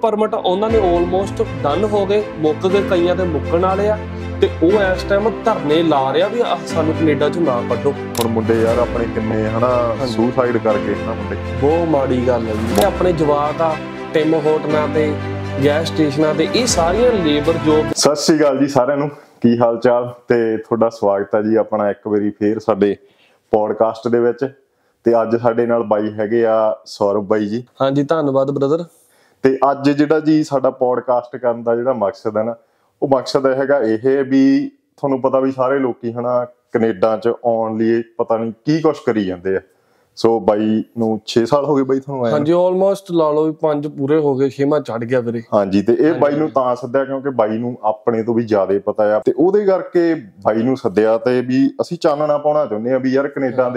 Permit ਉਹਨਾਂ ਨੇ almost done ਹੋ ਗਏ, ਮੁੱਕ ਗਏ, ਕਈਆਂ ਦੇ ਮੁੱਕਣ ਵਾਲੇ ਆ ਤੇ ਉਹ ਇਸ ਟਾਈਮ ਧਰਨੇ ਲਾ ਰਿਹਾ ਵੀ ਸਾਨੂੰ ਕੈਨੇਡਾ ਚ ਨਾ ਕੱਢੋ। ਹੁਣ ਮੁੰਡੇ ਯਾਰ ਆਪਣੇ ਕਿੰਨੇ ਹਨਾ ਸੁਸਾਈਡ ਕਰਕੇ ਨਾ ਮੁੰਡੇ, ਬਹੁਤ ਮਾੜੀ ਗੱਲ ਹੈ ਜੀ। ਆਪਣੇ ਜਵਾਕ ਆ ਟਿਮ ਹੋਟਲਾਂ ਤੇ ਗੈਸ ਸਟੇਸ਼ਨਾਂ ਤੇ ਇਹ ਸਾਰੀਆਂ ਲੇਬਰ ਜੋਬ। ਸਤਿ ਸ਼੍ਰੀ ਅਕਾਲ ਜੀ ਸਾਰਿਆਂ ਨੂੰ, ਕੀ ਹਾਲ ਚਾਲ ਤੇ ਤੁਹਾਡਾ ਸਵਾਗਤ ਹੈ ਜੀ ਆਪਣਾ ਇੱਕ ਵਾਰੀ ਫੇਰ ਸਾਡੇ ਪੋਡਕਾਸਟ ਦੇ ਵਿੱਚ। ਤੇ ਅੱਜ ਸਾਡੇ ਨਾਲ ਬਾਈ ਹੈਗੇ ਆ ਸੌਰਵ ਬਾਈ ਜੀ। ਹਾਂਜੀ ਧੰਨਵਾਦ ਬ੍ਰਦਰ। ਤੇ ਅੱਜ ਜਿਹੜਾ ਜੀ ਸਾਡਾ ਪੋਡਕਾਸਟ ਕਰਨ ਦਾ ਜਿਹੜਾ ਮਕਸਦ ਹੈ ਨਾ, ਉਹ ਮਕਸਦ ਹੈਗਾ ਇਹ ਵੀ ਤੁਹਾਨੂੰ ਪਤਾ ਵੀ ਸਾਰੇ ਲੋਕੀ ਹਨਾ ਕੈਨੇਡਾ ਚ ਆਉਣ ਲਈ ਪਤਾ ਨਹੀਂ ਕੀ ਕੁਛ ਕਰੀ ਜਾਂਦੇ ਆ। ਸੋ ਬਾਈ ਨੂੰ 6 ਸਾਲ ਹੋ ਗਏ ਬਾਈ ਤੁਹਾਨੂੰ ਆਏ? ਹਾਂਜੀ ਆਲਮੋਸਟ ਲਾ ਲਓ ਵੀ 5 ਪੂਰੇ ਹੋ ਗਏ, 6ਵਾਂ ਚੜ ਗਿਆ ਵੀਰੇ। ਹਾਂਜੀ ਤੇ ਇਹ ਬਾਈ ਨੂੰ ਤਾਂ ਸੱਦਿਆ ਕਿਉਂਕਿ ਬਾਈ ਨੂੰ ਆਪਣੇ ਤੋਂ ਵੀ ਜ਼ਿਆਦਾ ਪਤਾ ਆ ਤੇ ਉਹਦੇ ਕਰਕੇ ਬਾਈ ਨੂੰ ਸੱਦਿਆ ਤੇ ਵੀ ਅਸੀਂ ਚਾਨਣਾ ਪਾਉਣਾ ਚਾਹੁੰਦੇ ਆ ਵੀ ਯਾਰ ਕੈਨੇਡਾ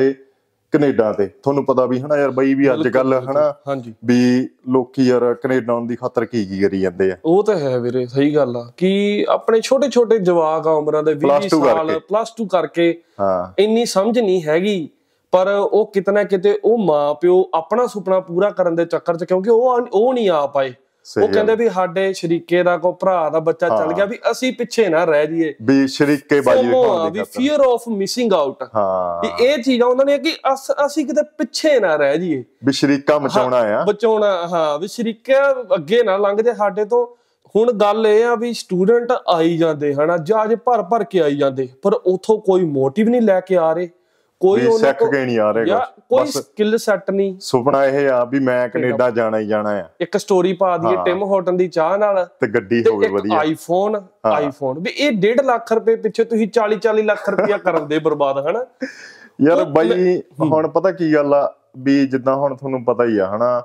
ਤੇ ਤੁਹਾਨੂੰ ਪਤਾ ਵੀ ਹਨਾ ਯਾਰ ਬਾਈ ਵੀ ਅੱਜ ਕੱਲ ਹਨਾ ਵੀ ਲੋਕੀ ਯਾਰ ਕੈਨੇਡਾ ਆਉਣ ਦੀ ਖਾਤਰ ਕੀ ਕਰੀ ਜਾਂਦੇ ਆ। ਉਹ ਤਾਂ ਹੈ ਵੀਰੇ, ਸਹੀ ਗੱਲ ਆ ਕਿ ਆਪਣੇ ਛੋਟੇ ਛੋਟੇ ਜਵਾਕ ਆ ਉਮਰਾਂ ਦੇ 20 ਸਾਲ +2 ਕਰਕੇ ਇੰਨੀ ਸਮਝ ਨਹੀਂ ਹੈਗੀ, ਪਰ ਉਹ ਕਿਤੇ ਨਾ ਕਿਤੇ ਉਹ ਮਾਂ ਪਿਓ ਆਪਣਾ ਸੁਪਨਾ ਪੂਰਾ ਕਰਨ ਦੇ ਚੱਕਰ ਚ, ਕਿਉਂਕਿ ਉਹ ਨਹੀਂ ਆ ਪਾਏ। ਉਹ ਕਹਿੰਦੇ ਵੀ ਸਾਡੇ ਸ਼ਰੀਕੇ ਦਾ ਕੋਈ ਭਰਾ ਦਾ ਬੱਚਾ ਚੱਲ ਗਿਆ ਵੀ ਅਸੀਂ ਪਿੱਛੇ ਨਾ ਰਹਿ ਜਾਈਏ, ਵੀ ਸ਼ਰੀਕੇ ਬਾਜੀ ਵੀ ਫੀਅਰ ਆਫ ਮਿਸਿੰਗ ਆਊਟ। ਇਹ ਚੀਜ਼ ਉਹਨਾਂ ਨੇ ਕਿ ਅਸੀਂ ਕਿਤੇ ਪਿੱਛੇ ਨਾ ਰਹਿ ਜਾਈਏ, ਵੀ ਸ਼ਰੀਕਾ ਬਚਾਉਣਾ ਹਾਂ ਵੀ ਸ਼ਰੀਕੇ ਅੱਗੇ ਨਾ ਲੰਘ ਜੇ ਸਾਡੇ ਤੋਂ। ਹੁਣ ਗੱਲ ਇਹ ਆ ਵੀ ਸਟੂਡੈਂਟ ਆਈ ਜਾਂਦੇ ਹਨਾ, ਜਹਾਜ਼ ਭਰ ਕੇ ਆਈ ਜਾਂਦੇ, ਪਰ ਉਥੋਂ ਕੋਈ ਮੋਟਿਵ ਨਹੀਂ ਲੈ ਕੇ ਆ ਰਹੇ, ਕੋਈ ਸਿੱਖ ਕੇ ਨਹੀਂ ਆ ਰਹੇ, ਕੋਈ ਸਕਿੱਲ ਸੈੱਟ ਨਹੀਂ। ਸੁਪਨਾ ਇਹ ਆ ਵੀ ਮੈਂ ਕੈਨੇਡਾ ਜਾਣਾ ਹੀ ਜਾਣਾ ਆ। ਇੱਕ ਸਟੋਰੀ ਪਾ ਦਈਏ ਟਿਮ ਹੋਟਨ ਦੀ ਚਾਹ ਨਾਲ ਤੇ ਗੱਡੀ ਹੋਵੇ ਵਧੀਆ, ਆਈਫੋਨ ਵੀ ਇਹ 1.5 ਲੱਖ ਰੁਪਏ ਪਿੱਛੇ ਤੁਸੀਂ 40 ਲੱਖ ਰੁਪਇਆ ਕਰਨ ਦੇ ਬਰਬਾਦ ਹਨਾ ਯਾਰ ਬਾਈ। ਹੁਣ ਪਤਾ ਕੀ ਗੱਲ ਆ ਵੀ ਜਿੱਦਾਂ ਹੁਣ ਤੁਹਾਨੂੰ ਪਤਾ ਹੀ ਆ ਹਨਾ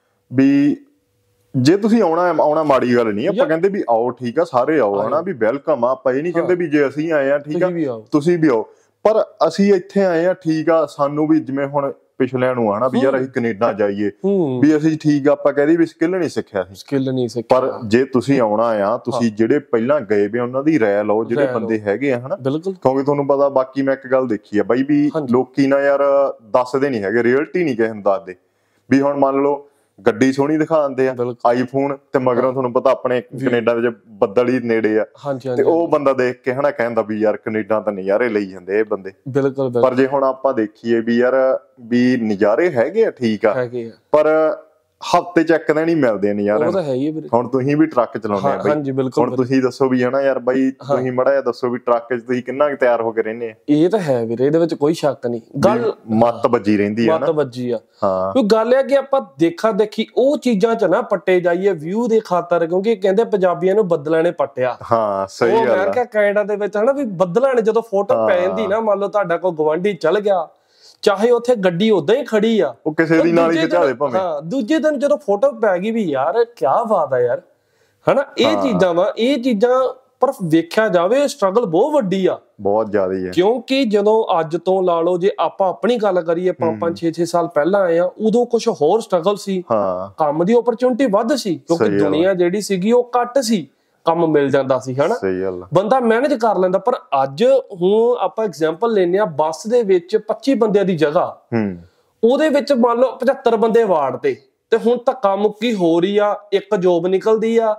ਵੀ ਜੇ ਤੁਸੀਂ ਆਉਣਾ ਮਾੜੀ ਗੱਲ ਨਹੀਂ, ਆਪਾਂ ਕਹਿੰਦੇ ਵੀ ਆਓ, ਠੀਕ ਆ ਸਾਰੇ ਆਓ ਹਨਾ, ਵੀ ਵੈਲਕਮ ਆ। ਆਪਾਂ ਇਹ ਨਹੀਂ ਕਹਿੰਦੇ ਵੀ ਜੇ ਅਸੀਂ ਆਏ ਆ ਠੀਕ ਆ ਤੁਸੀਂ ਵੀ ਆਓ, ਪਰ ਅਸੀਂ ਇੱਥੇ ਆਏ ਆ ਠੀਕ ਆ, ਸਾਨੂੰ ਵੀ ਜਿਵੇਂ ਹੁਣ ਪਿਛਲਿਆਂ ਨੂੰ ਆਣਾ ਵੀ ਯਾਰ ਅਸੀਂ ਕੈਨੇਡਾ ਜਾਈਏ ਵੀ ਅਸੀਂ ਠੀਕ ਆ, ਆਪਾਂ ਕਹਿੰਦੇ ਵੀ ਸਕਿੱਲ ਨਹੀਂ ਸਿੱਖਿਆ ਪਰ ਜੇ ਤੁਸੀਂ ਆਉਣਾ ਆ ਤੁਸੀਂ ਜਿਹੜੇ ਪਹਿਲਾਂ ਗਏ ਵੀ ਉਹਨਾਂ ਦੀ ਰਾਇ ਲਓ, ਜਿਹੜੇ ਬੰਦੇ ਹੈਗੇ ਆ ਹਨਾ, ਕਿਉਂਕਿ ਤੁਹਾਨੂੰ ਪਤਾ ਬਾਕੀ ਮੈਂ ਇੱਕ ਗੱਲ ਦੇਖੀ ਆ ਬਾਈ ਵੀ ਲੋਕੀ ਨਾ ਯਾਰ ਦੱਸਦੇ ਨੀ ਹੈਗੇ, ਰਿਅਲਟੀ ਨਹੀਂ ਕਿਸੇ ਨੂੰ ਦੱਸਦੇ। ਵੀ ਹੁਣ ਮੰਨ ਲਓ ਗੱਡੀ ਸੋਹਣੀ ਦਿਖਾ ਦਿੰਦੇ ਆ ਆਈਫੋਨ ਤੇ ਮਗਰੋਂ ਤੁਹਾਨੂੰ ਪਤਾ ਆਪਣੇ ਕੈਨੇਡਾ ਦੇ ਬੱਦਲ ਹੀ ਨੇੜੇ ਆ ਤੇ ਉਹ ਬੰਦਾ ਦੇਖ ਕੇ ਹਨਾ ਕਹਿੰਦਾ ਵੀ ਯਾਰ ਕੈਨੇਡਾ ਤਾਂ ਨਜ਼ਾਰੇ ਲਈ ਜਾਂਦੇ ਇਹ ਬੰਦੇ। ਪਰ ਜੇ ਹੁਣ ਆਪਾਂ ਦੇਖੀਏ ਵੀ ਯਾਰ ਵੀ ਨਜ਼ਾਰੇ ਹੈਗੇ ਆ ਠੀਕ ਆ, ਪਰ ਹਫ਼ਤੇ ਚ ਇੱਕ ਦਿਨ ਹੀ ਮਿਲਦੇ ਆ ਨਜ਼ਾਰੇ। ਹੁਣ ਤੁਸੀਂ ਵੀ ਟਰੱਕ ਚਲਾਉਂਦੇ ਆ ਬਾਈ, ਹੁਣ ਤੁਸੀਂ ਦੱਸੋ ਵੀ ਹਨਾ ਯਾਰ ਬਾਈ ਤੁਸੀਂ ਮਾੜਾ ਜਿਹਾ ਦੱਸੋ ਵੀ ਟਰੱਕ ਚ ਤੁਸੀਂ ਕਿੰਨਾ ਕੁ ਤਿਆਰ ਹੋ ਕੇ ਰਹਿੰਦੇ ਆ? ਇਹ ਤਾਂ ਹੈ ਵੀਰੇ, ਇਹਦੇ ਵਿੱਚ ਕੋਈ ਸ਼ੱਕ ਨਹੀਂ। ਗੱਲ ਮੱਤ ਵੱਜੀ ਰਹਿੰਦੀ ਆ, ਮੱਤ ਵੱਜੀ ਆ। ਕੋਈ ਗੱਲ ਹੈ ਕਿ ਆਪਾਂ ਦੇਖੀ ਉਹ ਚੀਜ਼ਾਂ ਚ ਨਾ ਪੱਟੇ ਜਾਈਏ ਵਿਊ ਦੇ ਖਾਤਰ, ਕਿਉਂਕਿ ਕਹਿੰਦੇ ਪੰਜਾਬੀਆਂ ਨੂੰ ਬੱਦਲਾਂ ਨੇ ਪੱਟਿਆ। ਹਾਂ ਸਹੀ ਗੱਲ ਆ। ਅਮਰੀਕਾ ਕੈਨੇਡਾ ਦੇ ਵਿੱਚ ਹਨਾ ਵੀ ਬੱਦਲਾਂ ਨੇ ਜਦੋਂ ਫੋਟੋ ਪੈ ਜਾਂਦੀ ਨਾ, ਮੰਨ ਲਓ ਤੁਹਾਡਾ ਕੋਈ ਗਵਾਂਢੀ ਚਲ ਗਿਆ, ਚਾਹੇ ਉੱਥੇ ਗੱਡੀ ਉਦਾਂ ਹੀ ਖੜੀ ਆ, ਉਹ ਕਿਸੇ ਦੀ ਨਾਲ ਹੀ ਖਿਚਾ ਦੇ ਭਾਵੇਂ, ਦੂਜੇ ਦਿਨ ਜਦੋਂ ਫੋਟੋ ਪੈ ਗਈ ਵੀ ਯਾਰ ਕਿਆ ਬਾਤ ਆ ਯਾਰ ਹਨਾ। ਇਹ ਚੀਜ਼ਾਂ ਪਰ ਵੇਖਿਆ ਜਾਵੇ ਸਟਰਗਲ ਬਹੁਤ ਵੱਡੀ ਆ, ਬਹੁਤ ਜ਼ਿਆਦਾ ਹੈ। ਕਿਉਂਕਿ ਜਦੋਂ ਅੱਜ ਤੋਂ ਲਾ ਲਓ ਜੇ ਆਪਾਂ ਆਪਣੀ ਗੱਲ ਕਰੀਏ 5-5 6-6 ਸਾਲ ਪਹਿਲਾਂ ਆਏ ਆ, ਉਦੋਂ ਕੁਝ ਹੋਰ ਸਟਰਗਲ ਸੀ, ਕੰਮ ਦੀ ਓਪਰਚੁਨਿਟੀ ਵੱਧ ਸੀ ਕਿਉਂਕਿ ਦੁਨੀਆ ਜਿਹੜੀ ਸੀਗੀ ਉਹ ਘੱਟ ਸੀ, ਕੰਮ ਮਿਲ ਜਾਂਦਾ ਸੀ ਹਨਾ, ਬੰਦਾ ਮੈਨੇਜ ਕਰ ਲੈਂਦਾ। ਪਰ ਅੱਜ ਹੁਣ ਆਪਾਂ ਐਗਜ਼ਾਮਪਲ ਲੈਨੇ ਆ, ਬੱਸ ਦੇ ਵਿੱਚ 25 ਬੰਦਿਆਂ ਦੀ ਜਗ੍ਹਾ ਉਹਦੇ ਵਿੱਚ ਮੰਨ ਲਓ 75 ਬੰਦੇ ਵਾਰਡ ਤੇ ਹੁਣ ਧੱਕਾ ਮੁੱਕੀ ਹੋ ਰਹੀ ਆ, ਇੱਕ ਜੋਬ ਨਿਕਲਦੀ ਆ,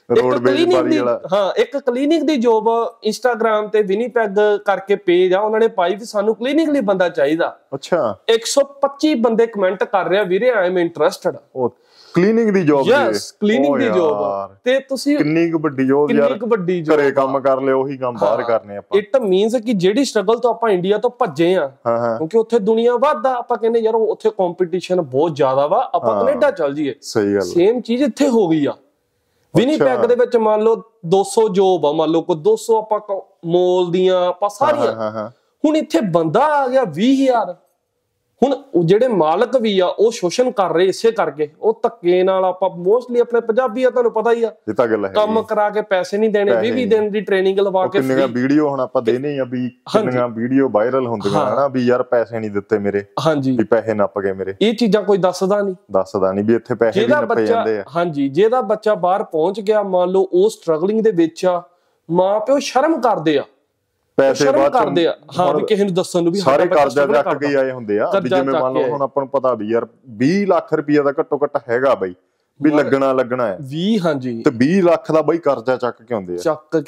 ਇੱਕ ਕਲੀਨਿਕ ਦੀ ਜੋਬ ਇੰਸਟਾਗ੍ਰਾਮ ਤੇ ਵਿਨੀਪੈਗ ਕਰਕੇ ਪੇਜ ਆ, ਉਹਨਾਂ ਨੇ ਪਾਈ ਵੀ ਸਾਨੂੰ ਕਲੀਨਿਕ ਲਈ ਬੰਦਾ ਚਾਹੀਦਾ। ਅੱਛਾ 125 ਬੰਦੇ ਕਮੈਂਟ ਕਰ ਰਿਹਾ ਵੀਰੇ ਆਈ ਐਮ ਇੰਟਰਸਟਡ। ਕਲੀਨਿਕ ਦੀ ਜੌਬ, ਕਲੀਨਿਕ ਦੀ ਜੌਬ, ਤੇ ਤੁਸੀਂ ਕਿੰਨੀ ਕੁ ਵੱਡੀ ਜੌਬ ਯਾਰ, ਘਰੇ ਕੰਮ ਕਰ ਲਿਓ ਉਹੀ ਕੰਮ ਬਾਹਰ ਕਰਨੇ ਆਪਾਂ। ਇਟ ਮੀਨਸ ਕਿ ਜਿਹੜੀ ਸਟਰਗਲ ਤੋਂ ਆਪਾਂ ਇੰਡੀਆ ਤੋਂ ਭੱਜੇ ਆ ਕਿਉਂਕਿ ਉੱਥੇ ਦੁਨੀਆ ਵੱਧ ਆ, ਆਪਾਂ ਕਹਿੰਦੇ ਯਾਰ ਉੱਥੇ ਕੰਪੀਟੀਸ਼ਨ ਬਹੁਤ ਜ਼ਿਆਦਾ ਵਾ, ਆਪਾਂ ਕੈਨੇਡਾ ਚੱਲ ਜਾਈਏ। ਸਹੀ ਗੱਲ, ਸੇਮ ਚੀਜ਼ ਇੱਥੇ ਹੋ ਗਈ ਆ। ਵਿਨੀਪੈਗ ਦੇ ਵਿੱਚ ਮੰਨ ਲਓ 200 ਜੋਬ ਆ, ਮੰਨ ਲਓ ਕੋਈ 200 ਆਪਾਂ ਮੋਲ ਦੀਆਂ ਆਪਾਂ ਸਾਰੀਆਂ, ਹੁਣ ਇੱਥੇ ਬੰਦਾ ਆ ਗਿਆ 20,000। ਹੁਣ ਜਿਹੜੇ ਮਾਲਕ ਵੀ ਆ ਉਹ ਸ਼ੋਸ਼ਣ ਕਰ ਰਹੇ ਇਸੇ ਕਰਕੇ, ਉਹ ਧੱਕੇ ਨਾਲ ਆਪਾਂ ਮੋਸਟਲੀ ਆਪਣੇ ਪੰਜਾਬੀ ਆ ਤੁਹਾਨੂੰ ਪਤਾ ਹੀ ਆ, ਕੰਮ ਕਰਾ ਕੇ ਪੈਸੇ ਨਹੀਂ ਦੇਣੇ, 20 ਦਿਨ ਦੀ ਟ੍ਰੇਨਿੰਗ ਲਵਾ ਕੇ। ਕਿੰਨੀਆਂ ਵੀਡੀਓ ਹੁਣ ਆਪਾਂ ਦੇਨੇ ਆ ਵੀ ਕਿੰਨੀਆਂ ਵੀਡੀਓ ਵਾਇਰਲ ਹੁੰਦੀਆਂ ਹਨਾ ਵੀ ਯਾਰ ਪੈਸੇ ਨਹੀਂ ਦਿੱਤੇ ਮੇਰੇ, ਵੀ ਪੈਸੇ ਨੱਪ ਗਏ ਮੇਰੇ। ਇਹ ਚੀਜ਼ਾਂ ਕੋਈ ਦੱਸਦਾ ਨਹੀਂ ਵੀ ਇੱਥੇ ਪੈਸੇ ਵੀ ਨੱਪੇ ਜਾਂਦੇ ਆ। ਹਾਂਜੀ, ਜਿਹਦਾ ਬੱਚਾ ਬਾਹਰ ਪਹੁੰਚ ਗਿਆ ਮੰਨ ਲਓ ਉਹ ਸਟਰਗਲਿੰਗ ਦੇ ਵਿੱਚ ਆ, ਮਾਂ ਪਿਓ ਸ਼ਰਮ ਕਰਦੇ ਆ, ਪੈਸੇ ਬਾਅਦ ਕਰਦੇ ਆ ਹਾਂ ਵੀ ਕਿਸੇ ਨੂੰ ਦੱਸਣ ਨੂੰ ਵੀ ਸਾਰੇ ਕਰਜ਼ਾ ਚੱਕ ਕੇ ਆਏ ਹੁੰਦੇ ਆ। ਜਿਵੇਂ ਮੰਨ ਲਓ ਹੁਣ ਆਪਾਂ ਨੂੰ ਪਤਾ ਵੀ ਯਾਰ 20 ਲੱਖ ਰੁਪਈਆ ਦਾ ਘੱਟੋ ਘੱਟ ਹੈਗਾ ਬਈ, ਵੀ ਲੱਗਣਾ ਹੈ 20 ਹਾਂਜੀ ਤੇ 20 ਲੱਖ ਦਾ ਬਾਈ ਕਰਜ਼ਾ ਚੱਕ ਕੇ ਆਉਂਦੇ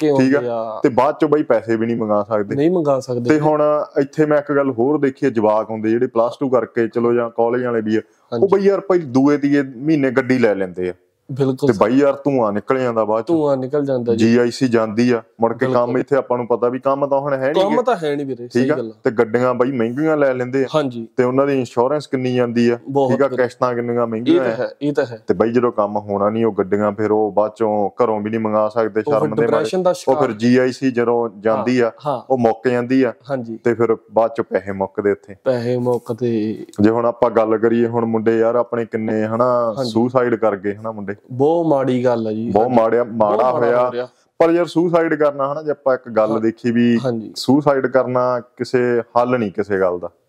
ਆ ਤੇ ਬਾਅਦ ਚੋਂ ਬਾਈ ਪੈਸੇ ਵੀ ਨਹੀਂ ਮੰਗਾ ਸਕਦੇ ਤੇ ਹੁਣ ਇੱਥੇ ਮੈਂ ਇੱਕ ਗੱਲ ਹੋਰ ਦੇਖੀ, ਜਵਾਕ ਹੁੰਦੇ ਜਿਹੜੇ +2 ਕਰਕੇ ਚਲੋ ਜਾਂ ਕਾਲਜ ਵਾਲੇ ਵੀ ਆ, ਉਹ ਬਈ ਯਾਰ ਭਾਈ ਦੂਏ ਤੀਏ ਮਹੀਨੇ ਗੱਡੀ ਲੈ ਲੈਂਦੇ ਆ। ਬਿਲਕੁਲ ਤੇ ਬਾਈ ਯਾਰ ਧੂਆਂ ਨਿਕਲ ਜਾਂਦਾ ਬਾਅਦ ਚ, ਧੂਆਂ ਨਿਕਲ ਜਾਂਦਾ GIC ਜਾਂਦੀ ਆ ਮੁੜ ਕੇ। ਕੰਮ ਇੱਥੇ ਆਪਾਂ ਨੂੰ ਪਤਾ ਵੀ ਕੰਮ ਤਾਂ ਹੁਣ ਹੈ ਨਹੀਂ, ਕੰਮ ਤਾਂ ਹੈ ਨਹੀਂ ਵੀਰੇ, ਸਹੀ ਗੱਲ। ਤੇ ਗੱਡੀਆਂ ਬਾਈ ਮਹਿੰਗੀਆਂ ਲੈ ਲੈਂਦੇ ਆ ਤੇ ਉਹਨਾਂ ਦੀ ਇੰਸ਼ੋਰੈਂਸ ਕਿੰਨੀ ਜਾਂਦੀ ਆ, ਠੀਕ ਆ, ਕਿਸ਼ਤਾਂ ਕਿੰਨੀਆਂ ਮਹਿੰਗੀਆਂ ਆ। ਇਹ ਤਾਂ ਹੈ। ਤੇ ਬਾਈ ਜਦੋਂ ਕੰਮ ਹੋਣਾ ਨਹੀਂ, ਉਹ ਗੱਡੀਆਂ ਫਿਰ ਉਹ ਬਾਅਦ ਚੋਂ ਘਰੋਂ ਵੀ ਨਹੀਂ ਮੰਗਾ ਸਕਦੇ ਸ਼ਰਮ ਦੇ ਮਾਰੇ। ਉਹ ਫਿਰ GIC ਜਦੋਂ ਜਾਂਦੀ ਆ ਉਹ ਮੁੱਕ ਜਾਂਦੀ ਆ ਤੇ ਫਿਰ ਬਾਅਦ ਚੋਂ ਪੈਸੇ ਮੁੱਕਦੇ, ਉੱਥੇ ਪੈਸੇ ਮੁੱਕਦੇ। ਜੇ ਹੁਣ ਆਪਾਂ ਗੱਲ ਕਰੀਏ, ਹੁਣ ਮੁੰਡੇ ਯਾਰ ਆਪਣੇ ਕਿੰਨੇ ਹਨਾ ਸੁਸਾਈਡ ਕਰ ਗਏ ਹਨਾ ਮੁੰਡੇ, ਬਹੁਤ ਮਾੜੀ ਗੱਲ ਆ ਜੀ, ਬਹੁਤ ਮਾੜਾ ਹੋਇਆ। ਪਰ ਯਾਰ ਸੁਸਾਈਡ ਕਰਨਾ ਹਨਾ, ਜੇ ਆਪਾਂ ਇੱਕ ਗੱਲ ਦੇਖੀ ਵੀ ਸੁਸਾਈਡ ਕਰਨਾ ਕਿਸੇ ਹੱਲ ਨਹੀਂ ਕਿਸੇ ਗੱਲ ਦਾ।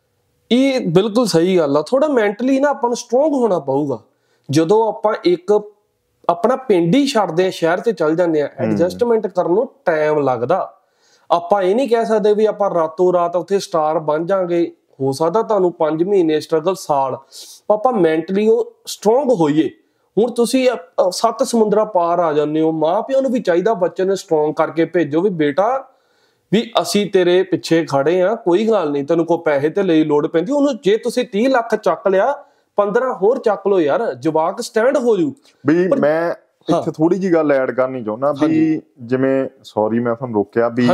ਇਹ ਬਿਲਕੁਲ ਸਹੀ ਗੱਲ ਆ। ਥੋੜਾ ਮੈਂਟਲੀ ਨਾ ਆਪਾਂ ਨੂੰ ਸਟਰੋਂਗ ਹੋਣਾ ਪਊਗਾ। ਜਦੋਂ ਆਪਾਂ ਇੱਕ ਆਪਣਾ ਪਿੰਡ ਹੀ ਛੱਡਦੇ ਆ, ਸ਼ਹਿਰ ਤੇ ਚੱਲ ਜਾਂਦੇ ਆ, ਐਡਜਸਟਮੈਂਟ ਕਰਨ ਨੂੰ ਟਾਈਮ ਲੱਗਦਾ। ਆਪਾਂ ਇਹ ਨਹੀਂ ਕਹਿ ਸਕਦੇ ਵੀ ਆਪਾਂ ਰਾਤੋਂ ਰਾਤ ਉੱਥੇ ਸਟਾਰ ਬਣ ਜਾਾਂਗੇ। ਹੋ ਸਕਦਾ ਤੁਹਾਨੂੰ 5 ਮਹੀਨੇ ਸਟਰਗਲ, ਸਾਲ, ਆਪਾਂ ਮੈਂਟਲੀ ਉਹ ਸਟਰੋਂਗ ਹੋਈਏ। ਹੁਣ ਤੁਸੀਂ 7 ਸਮੁੰਦਰਾਂ ਪਾਰ ਆ ਜਾਂਦੇ ਹੋ, ਮਾਂ ਪਿਓ ਨੂੰ ਵੀ ਚਾਹੀਦਾ ਬੱਚੇ ਨੂੰ ਸਟਰੋਂਗ ਕਰਕੇ ਭੇਜੋ ਵੀ ਬੇਟਾ ਵੀ ਅਸੀਂ ਤੇਰੇ ਪਿੱਛੇ ਖੜੇ ਆ, ਕੋਈ ਗੱਲ ਨਹੀਂ, ਤੈਨੂੰ ਕੋਈ ਪੈਸੇ ਤੇ ਲਈ ਲੋੜ ਪੈਂਦੀ ਉਹਨੂੰ, ਜੇ ਤੁਸੀਂ 30 ਲੱਖ ਚੱਕ ਲਿਆ 15 ਹੋਰ ਚੱਕ ਲੋ ਯਾਰ, ਜਵਾਕ ਸਟੈਂਡ ਹੋ ਜੂ। ਵੀ ਮੈਂ ਇੱਥੇ ਥੋੜੀ ਜੀ ਗੱਲ ਐਡ ਕਰਨੀ ਚਾਹੁੰਦਾ ਵੀ ਜਿਵੇਂ, ਸੌਰੀ ਮੈਂ ਤੁਹਾਨੂੰ ਰੋਕਿਆ ਵੀ,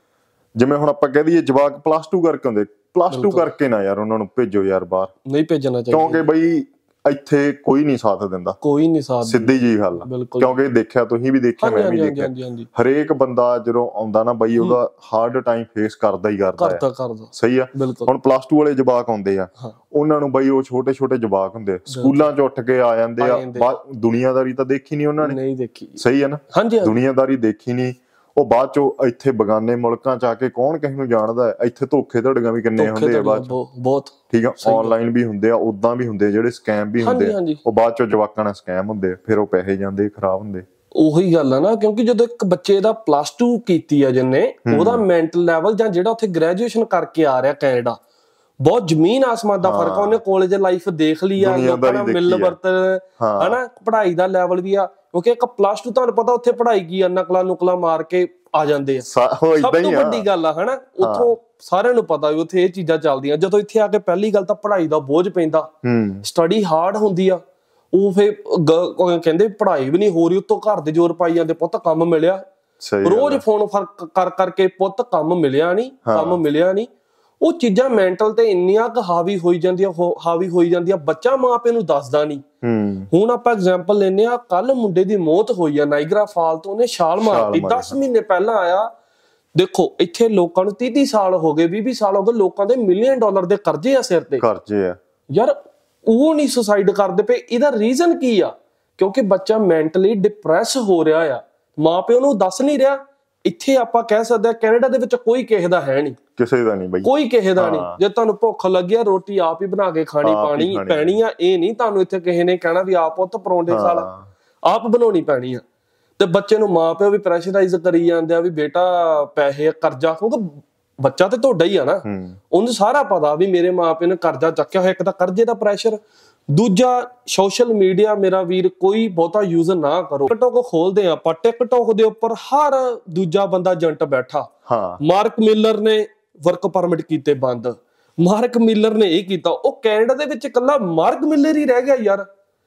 ਜਿਵੇਂ ਹੁਣ ਆਪਾਂ ਕਹਿ ਦਈਏ ਜਵਾਕ +2 ਕਰਕੇ ਹੁੰਦੇ, +2 ਕਰਕੇ ਨਾ ਯਾਰ ਉਹਨਾਂ ਨੂੰ ਭੇਜੋ ਯਾਰ ਬਾਹਰ, ਨਹੀਂ ਭੇਜਣਾ ਚਾਹੀਦਾ, ਕਿਉਂਕਿ ਬਈ ਇੱਥੇ ਕੋਈ ਨਹੀਂ ਸਾਥ ਦਿੰਦਾ, ਕੋਈ ਨਹੀਂ ਸਾਥ, ਸਿੱਧੀ ਜੀ ਗੱਲ ਆ। ਕਿਉਂਕਿ ਦੇਖਿਆ, ਤੁਸੀਂ ਵੀ ਦੇਖਿਆ, ਮੈਂ ਵੀ ਦੇਖਿਆ, ਹਰੇਕ ਬੰਦਾ ਜਦੋਂ ਆਉਂਦਾ ਨਾ ਬਈ ਉਹਦਾ ਹਾਰਡ ਟਾਈਮ ਫੇਸ ਕਰਦਾ ਹੀ ਕਰਦਾ। ਸਹੀ ਆ। ਹੁਣ +2 ਵਾਲੇ ਜਵਾਕ ਆਉਂਦੇ ਆ, ਉਹਨਾਂ ਨੂੰ ਬਈ ਉਹ ਛੋਟੇ ਛੋਟੇ ਜਵਾਕ ਹੁੰਦੇ, ਸਕੂਲਾਂ ਚ ਉੱਠ ਕੇ ਆ ਜਾਂਦੇ ਆ, ਦੁਨੀਆਦਾਰੀ ਤਾਂ ਦੇਖੀ ਨਹੀਂ ਉਹਨਾਂ ਨੇ, ਨਹੀਂ ਦੇਖੀ। ਸਹੀ ਆ ਨਾ, ਦੁਨੀਆਦਾਰੀ ਦੇਖੀ ਨਹੀਂ। ਉਹ ਬਾਅਦ ਚੋਂ ਇੱਥੇ ਬਗਾਨੇ ਮੁਲਕਾਂ ਚ ਆ ਕੇ ਕੌਣ ਕਿਸੇ ਨੂੰ ਜਾਣਦਾ, ਇੱਥੇ ਧੋਖੇ ਧੜੀਆਂ ਵੀ ਕਿੰਨੇ ਹੁੰਦੇ ਆ ਬਾਅਦ ਬਹੁਤ, ਠੀਕ ਆ, ਆਨਲਾਈਨ ਵੀ ਹੁੰਦੇ ਆ, ਉਦਾਂ ਵੀ ਹੁੰਦੇ, ਜਿਹੜੇ ਸਕੈਮ ਵੀ ਹੁੰਦੇ ਆ, ਉਹ ਬਾਅਦ ਚੋਂ ਜਵਾਕਾਂ ਨਾਲ ਸਕੈਮ ਹੁੰਦੇ, ਫਿਰ ਉਹ ਪੈਸੇ ਜਾਂਦੇ ਖਰਾਬ ਹੁੰਦੇ। ਉਹੀ ਗੱਲ ਆ ਨਾ, ਕਿਉਂਕਿ ਜਦੋਂ ਇੱਕ ਬੱਚੇ ਦਾ +2 ਕੀਤੀ ਆ ਜਿਹਨੇ, ਉਹਦਾ ਮੈਂਟਲ ਲੈਵਲ ਜਾਂ ਜਿਹੜਾ ਉੱਥੇ ਗ੍ਰੈਜੂਏਸ਼ਨ ਕਰਕੇ ਆ ਰਿਹਾ ਕੈਨੇਡਾ, ਬਹੁਤ ਜ਼ਮੀਨ ਆਸਮਾਨ ਦਾ ਫਰਕ ਆ। ਉਹਨੇ ਕਾਲਜ ਲਾਈਫ ਦੇਖ ਲਈ ਆ, ਲੋਕਾਂ ਨਾਲ ਮਿਲ ਵਰਤਨ, ਹਨਾ, ਪੜ੍ਹਾਈ ਦਾ ਲੈਵਲ ਵੀ ਆ, ਕਿਉਂਕਿ ਇੱਕ +2 ਤੁਹਾਨੂੰ ਪਤਾ ਉੱਥੇ ਪੜ੍ਹਾਈ ਕੀ ਆ, ਨਕਲਾਂ ਮਾਰ ਕੇ ਆ ਜਾਂਦੇ ਆ, ਸਭ ਤੋਂ ਵੱਡੀ ਗੱਲ ਆ, ਹਨਾ। ਉੱਥੋਂ ਸਾਰਿਆਂ ਨੂੰ ਪਤਾ ਵੀ ਉੱਥੇ ਇਹ ਚੀਜ਼ਾਂ ਚੱਲਦੀਆਂ। ਜਦੋਂ ਇੱਥੇ ਆ ਕੇ ਪਹਿਲੀ ਗੱਲ ਤਾਂ ਪੜ੍ਹਾਈ ਦਾ ਬੋਝ ਪੈਂਦਾ, ਸਟੱਡੀ ਹਾਰਡ ਹੁੰਦੀ ਆ। ਉਹ ਫਿਰ ਕਹਿੰਦੇ ਪੜ੍ਹਾਈ ਵੀ ਨਹੀਂ ਹੋ ਰਹੀ, ਉੱਤੋਂ ਘਰ ਦੇ ਜ਼ੋਰ ਪਾਈ ਜਾਂਦੇ, ਪੁੱਤ ਕੰਮ ਮਿਲਿਆ, ਰੋਜ਼ ਫੋਨ ਕਰ ਕਰਕੇ, ਪੁੱਤ ਕੰਮ ਮਿਲਿਆ ਨਹੀਂ। ਉਹ ਚੀਜ਼ਾਂ ਮੈਂਟਲ ਤੇ ਇੰਨੀਆਂ ਕੁ ਹਾਵੀ ਹੋਈ ਜਾਂਦੀਆਂ, ਬੱਚਾ ਮਾਂ ਪਿਓ ਨੂੰ ਦੱਸਦਾ ਨਹੀਂ। ਹੁਣ ਆਪਾਂ ਐਗਜ਼ਾਮਪਲ ਲੈਨੇ ਆ, ਕੱਲ ਮੁੰਡੇ ਦੀ ਮੌਤ ਹੋਈ ਆ ਨਾਇਗਰਾ ਫਾਲ ਤੋਂ, ਉਹਨੇ ਛਾਲ ਮਾਰਤੀ, 10 ਮਹੀਨੇ ਪਹਿਲਾਂ ਆਇਆ। ਦੇਖੋ ਇੱਥੇ ਲੋਕਾਂ ਨੂੰ 30 ਸਾਲ ਹੋ ਗਏ, 20 ਸਾਲ ਹੋ ਗਏ, ਲੋਕਾਂ ਦੇ $1 ਮਿਲੀਅਨ ਦੇ ਕਰਜ਼ੇ ਆ ਸਿਰ ਤੇ, ਕਰਜ਼ੇ ਆ ਯਾਰ, ਉਹ ਨਹੀਂ ਸੁਸਾਈਡ ਕਰਦੇ ਪਏ। ਇਹਦਾ ਰੀਜ਼ਨ ਕੀ ਆ? ਕਿਉਂਕਿ ਬੱਚਾ ਮੈਂਟਲੀ ਡਿਪਰੈਸ ਹੋ ਰਿਹਾ ਆ, ਮਾਂ ਪਿਓ ਨੂੰ ਦੱਸ ਨਹੀਂ ਰਿਹਾ। ਇੱਥੇ ਆਪਾਂ ਕਹਿ ਸਕਦੇ ਆ ਕੈਨੇਡਾ ਦੇ ਵਿੱਚ ਕੋਈ ਕਿਸੇ ਦਾ ਹੈ ਨਹੀਂ, ਕਿਸੇ ਦਾ ਨਹੀਂ ਬਈ, ਕੋਈ ਕਿਸੇ ਦਾ ਨਹੀਂ। ਜੇ ਤੁਹਾਨੂੰ ਭੁੱਖ ਲੱਗੀ ਆ, ਰੋਟੀ ਆਪ ਹੀ ਬਣਾ ਕੇ ਖਾਣੀ ਪੈਣੀ ਆ। ਇਹ ਨਹੀਂ ਤੁਹਾਨੂੰ ਇੱਥੇ ਕਿਸੇ ਨੇ ਕਹਿਣਾ ਵੀ ਆਪ ਪੁੱਤ ਪਰੌਂਠੇ ਖਾ ਲਾ, ਆਪ ਬਣਾਉਣੀ ਪੈਣੀ ਆ। ਤੇ ਬੱਚੇ ਨੂੰ ਮਾਂ ਪਿਓ ਵੀ ਪ੍ਰੈਸ਼ਰਾਈਜ਼ ਕਰੀ ਜਾਂਦੇ ਆ ਵੀ ਬੇਟਾ ਪੈਸੇ, ਕਰਜ਼ਾ, ਕਿਉਂਕਿ ਬੱਚਾ ਤੇ ਤੁਹਾਡਾ ਹੀ ਆ ਨਾ, ਉਹਨੂੰ ਸਾਰਾ ਪਤਾ ਵੀ ਮੇਰੇ ਮਾਂ ਪਿਓ ਨੇ ਕਰਜ਼ਾ ਚੱਕਿਆ ਹੋਇਆ। ਇੱਕ ਤਾਂ ਕਰਜ਼ੇ ਦਾ ਪ੍ਰੈਸ਼ਰ, ਦੂਜਾ ਸੋਸ਼ਲ ਮੀਡੀਆ ਮੇਰਾ ਵੀਰ ਕੋਈ ਬਹੁਤਾ ਯੂਜ਼ ਨਾ ਕਰੋ। ਟਿਕਟੌਕ ਖੋਲਦੇ ਆ ਆਪਾਂ, ਟਿਕਟੌਕ ਦੇ ਉੱਪਰ ਹਰ ਦੂਜਾ ਬੰਦਾ ਏਜੰਟ ਬੈਠਾ। ਮਾਰਕ ਮਿਲਰ ਨੇ ਵਰਕ ਪਰਮਿਟ ਕੀਤੇ ਬੰਦ, ਮਾਰਕ ਮਿਲਰ ਨੇ ਇਹ ਕੀਤਾ। ਉਹ ਕੈਨੇਡਾ ਦੇ ਵਿੱਚ ਇਕੱਲਾ ਮਾਰਕ ਮਿਲਰ ਹੀ ਰਹਿ ਗਿਆ ਯਾਰ,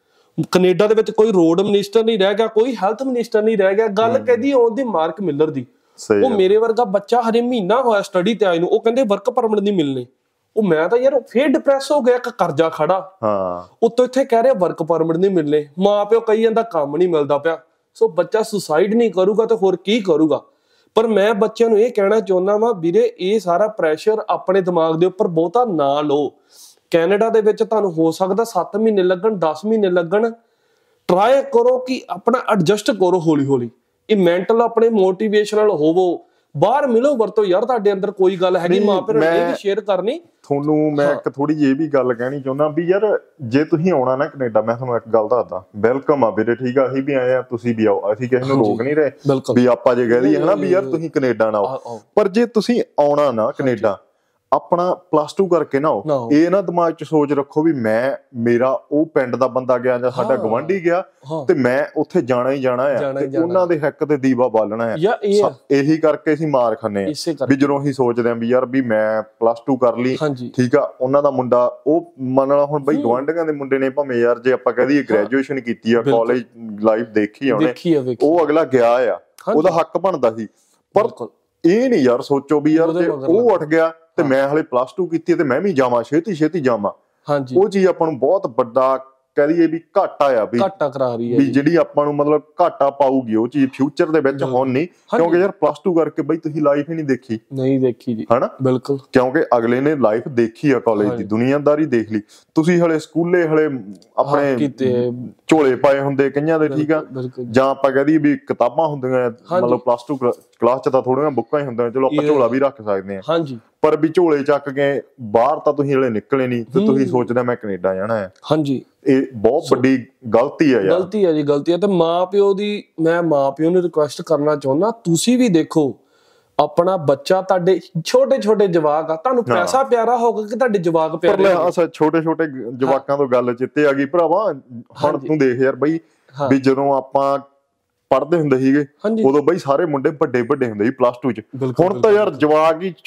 ਕੈਨੇਡਾ ਦੇ ਵਿੱਚ ਕੋਈ ਰੋਡ ਮਿਨਿਸਟਰ ਨਹੀਂ ਰਹਿ ਗਿਆ, ਕੋਈ ਹੈਲਥ ਮਿਨਿਸਟਰ ਨਹੀਂ ਰਹਿ ਗਿਆ। ਗੱਲ ਕਹਿੰਦੀ ਆਉਂਦੀ ਮਾਰਕ ਮਿਲਰ ਦੀ। ਉਹ ਮੇਰੇ ਵਰਗਾ ਬੱਚਾ ਹਰੇ ਮਹੀਨਾ ਹੋਇਆ ਸਟੱਡੀ ਤੇ ਆਏ ਨੂੰ, ਉਹ ਕਹਿੰਦੇ ਵਰਕ ਪਰਮਿਟ ਨਹੀਂ ਮਿਲਣੇ। ਉਹ ਮੈਂ ਤਾਂ ਯਾਰ ਫੇਰ ਡਿਪਰੈਸ ਹੋ ਗਿਆ, ਇੱਕ ਕਰਜ਼ਾ ਖੜਾ, ਉੱਤੋਂ ਇੱਥੇ ਕਹਿ ਰਿਹਾ ਵਰਕ ਪਰਮਿਟ ਨਹੀਂ ਮਿਲਣੇ, ਮਾਂ ਪਿਓ ਕਹੀ ਜਾਂਦਾ ਕੰਮ ਨਹੀਂ ਮਿਲਦਾ ਪਿਆ। ਸੋ ਬੱਚਾ ਸੁਸਾਈਡ ਨਹੀਂ ਕਰੂਗਾ ਤਾਂ ਹੋਰ ਕੀ ਕਰੂਗਾ? ਪਰ ਮੈਂ ਬੱਚਿਆਂ ਨੂੰ ਇਹ ਕਹਿਣਾ ਚਾਹੁੰਦਾ ਵਾ, ਵੀਰੇ ਇਹ ਸਾਰਾ ਪ੍ਰੈਸ਼ਰ ਆਪਣੇ ਦਿਮਾਗ ਦੇ ਉੱਪਰ ਬਹੁਤਾ ਨਾ ਲਓ। ਕੈਨੇਡਾ ਦੇ ਵਿੱਚ ਤੁਹਾਨੂੰ ਹੋ ਸਕਦਾ 7 ਮਹੀਨੇ ਲੱਗਣ, 10 ਮਹੀਨੇ ਲੱਗਣ, ਟਰਾਈ ਕਰੋ ਕਿ ਆਪਣਾ ਐਡਜਸਟ ਕਰੋ ਹੌਲੀ ਹੌਲੀ। ਇਹ ਮੈਂਟਲ ਆਪਣੇ ਮੋਟੀਵੇਸ਼ਨਲ ਹੋਵੋ, ਬਾਹਰ ਮਿਲੋ ਵਰਤੋ ਯਾਰ, ਤੁਹਾਡੇ ਅੰਦਰ ਕੋਈ ਗੱਲ ਹੈਗੀ ਮਾਂ ਪਿਓ ਨਾਲ ਇਹ ਵੀ ਸ਼ੇਅਰ ਕਰਨੀ। ਤੁਹਾਨੂੰ ਮੈਂ ਇੱਕ ਥੋੜੀ ਜਿਹੀ ਇਹ ਵੀ ਗੱਲ ਕਹਿਣੀ ਚਾਹੁੰਦਾ ਵੀ ਯਾਰ, ਜੇ ਤੁਸੀਂ ਆਉਣਾ ਨਾ ਕੈਨੇਡਾ, ਮੈਂ ਤੁਹਾਨੂੰ ਇੱਕ ਗੱਲ ਦੱਸਦਾ, ਵੈਲਕਮ ਆ ਵੀਰੇ, ਠੀਕ ਆ, ਅਸੀਂ ਵੀ ਆਏ ਆ, ਤੁਸੀਂ ਵੀ ਆਓ, ਅਸੀਂ ਕਿਸੇ ਨੂੰ ਰੋਕ ਨਹੀਂ ਰਹੇ ਵੀ ਆਪਾਂ ਜੇ ਕਹਿ ਦਈਏ ਹਨਾ ਵੀ ਯਾਰ ਤੁਸੀਂ ਕੈਨੇਡਾ ਨਾ ਆਓ। ਪਰ ਜੇ ਤੁਸੀਂ ਆਉਣਾ ਨਾ ਕੈਨੇਡਾ, ਆਪਣਾ +2 ਕਰਕੇ ਨਾ ਇਹ ਨਾ ਦਿਮਾਗ 'ਚ ਸੋਚ ਰੱਖੋ ਵੀ ਮੇਰਾ ਉਹ ਪਿੰਡ ਦਾ ਬੰਦਾ ਗਿਆ ਜਾਂ ਸਾਡਾ ਗਵਾਂਢੀ ਗਿਆ ਤੇ ਮੈਂ ਉੱਥੇ ਜਾਣਾ ਹੀ ਜਾਣਾ ਆ ਤੇ ਉਹਨਾਂ ਦੇ ਹੱਕ ਤੇ ਦੀਵਾ ਬਾਲਣਾ ਆ। ਇਹੀ ਕਰਕੇ ਅਸੀਂ ਮਾਰ ਖਾਂਦੇ ਆ ਵੀ ਜਦੋਂ ਅਸੀਂ ਸੋਚਦੇ ਆ ਵੀ ਯਾਰ ਵੀ ਮੈਂ +2 ਕਰ ਲਈ, ਠੀਕ ਆ, ਉਹਨਾਂ ਦਾ ਮੁੰਡਾ ਉਹ ਮੰਨ ਲਾ ਹੁਣ ਬਈ ਗਵਾਂਢੀਆਂ ਦੇ ਮੁੰਡੇ ਨੇ ਭਾਵੇਂ ਯਾਰ ਜੇ ਆਪਾਂ ਕਹਿ ਦਈਏ ਗ੍ਰੈਜੂਏਸ਼ਨ ਕੀਤੀ ਆ, ਕਾਲਜ ਲਾਈਫ ਦੇਖੀ ਉਹਨੇ, ਉਹ ਅਗਲਾ ਗਿਆ ਆ, ਉਹਦਾ ਹੱਕ ਬਣਦਾ ਸੀ। ਪਰ ਇਹ ਨਹੀਂ ਯਾਰ ਸੋਚੋ ਵੀ ਯਾਰ ਜੇ ਉਹ ਉੱਠ ਗਿਆ ਤੇ ਮੈਂ ਹਲੇ +2 ਕੀਤੀ ਤੇ ਮੈਂ ਵੀ ਜਾਵਾਂ, ਛੇਤੀ ਜਾਵਾਂ। ਉਹ ਚੀਜ਼ ਆਪਾਂ ਨੂੰ ਬਹੁਤ ਵੱਡਾ ਕਹਿ ਦਈਏ ਵੀ ਘਾਟਾ ਆ, ਵੀ ਘਾਟਾ ਕਰਾ ਰਹੀ ਹੈ ਵੀ ਜਿਹੜੀ ਆਪਾਂ ਨੂੰ ਮਤਲਬ ਘਾਟਾ ਪਾਊਗੀ ਉਹ ਚੀਜ਼ ਫਿਊਚਰ ਦੇ ਵਿੱਚ। ਹੁਣ ਨਹੀਂ, ਕਿਉਂਕਿ ਯਾਰ +2 ਕਰਕੇ ਬਈ ਤੁਸੀਂ ਲਾਈਫ ਹੀ ਨਹੀਂ ਦੇਖੀ ਜੀ, ਹਨਾ? ਬਿਲਕੁਲ, ਕਿਉਂਕਿ ਅਗਲੇ ਨੇ ਲਾਈਫ ਦੇਖੀ ਆ, ਕਾਲਜ ਦੀ ਦੁਨੀਆਦਾਰੀ ਦੇਖ ਲਈ। ਤੁਸੀਂ ਹਲੇ ਸਕੂਲੇ ਹਲੇ ਆਪਣੇ ਝੋਲੇ ਪਾਏ ਹੁੰਦੇ ਕਈਆਂ ਦੇ, ਠੀਕ ਆ, ਜਾਂ ਆਪਾਂ ਕਹਿ ਦਈਏ ਵੀ ਕਿਤਾਬਾਂ ਹੁੰਦੀਆਂ ਮਤਲਬ +2 ਕਲਾਸ 'ਚ ਤਾਂ ਥੋੜੀਆਂ ਬੁੱਕਾਂ ਹੀ ਹੁੰਦੀਆਂ, ਚਲੋ ਆਪਾਂ ਝੋਲਾ ਵੀ ਰੱਖ ਸਕਦੇ ਆ, ਪਰ ਵੀ ਝੋਲੇ ਚੱਕ ਕੇ ਬਾਹਰ ਤਾਂ ਤੁਸੀਂ ਹਲੇ ਨਿਕਲੇ ਨਹੀਂ ਤੇ ਤੁਸੀਂ ਸੋਚਦੇ ਮੈਂ ਕੈਨੇਡਾ ਜਾਣਾ ਹੈ। ਇਹ ਬਹੁਤ ਵੱਡੀ ਗਲਤੀ ਹੈ ਯਾਰ, ਗਲਤੀ ਹੈ। ਤੇ ਮਾਂ-ਪਿਓ ਦੀ ਮੈਂ ਮਾਂ-ਪਿਓ ਨੂੰ ਰਿਕੁਐਸਟ ਕਰਨਾ ਚਾਹੁੰਦਾ, ਤੁਸੀਂ ਵੀ ਦੇਖੋ ਆਪਣਾ ਬੱਚਾ, ਤੁਹਾਡੇ ਛੋਟੇ ਜਵਾਕ ਆ, ਤੁਹਾਨੂੰ ਪੈਸਾ ਪਿਆਰਾ ਹੋਊਗਾ ਕਿ ਤੁਹਾਡੇ ਜਵਾਕ ਪਿਆਰੇ? ਛੋਟੇ ਜਵਾਕਾਂ ਤੋਂ ਗੱਲ ਚਿੱਤੇ ਆ ਗਈ ਭਰਾਵਾ। ਹੁਣ ਤੂੰ ਦੇਖ ਯਾਰ ਬਈ, ਵੀ ਜਦੋਂ ਆਪਾਂ ਪੜ੍ਹਦੇ ਹੁੰਦੇ ਸੀਗੇ ਉਦੋਂ ਬਈ ਸਾਰੇ ਮੁੰਡੇ ਵੱਡੇ ਹੁੰਦੇ ਸੀ +2 'ਚ। ਹੁਣ ਤਾਂ ਯਾਰ ਜਵਾਕ ਹੀ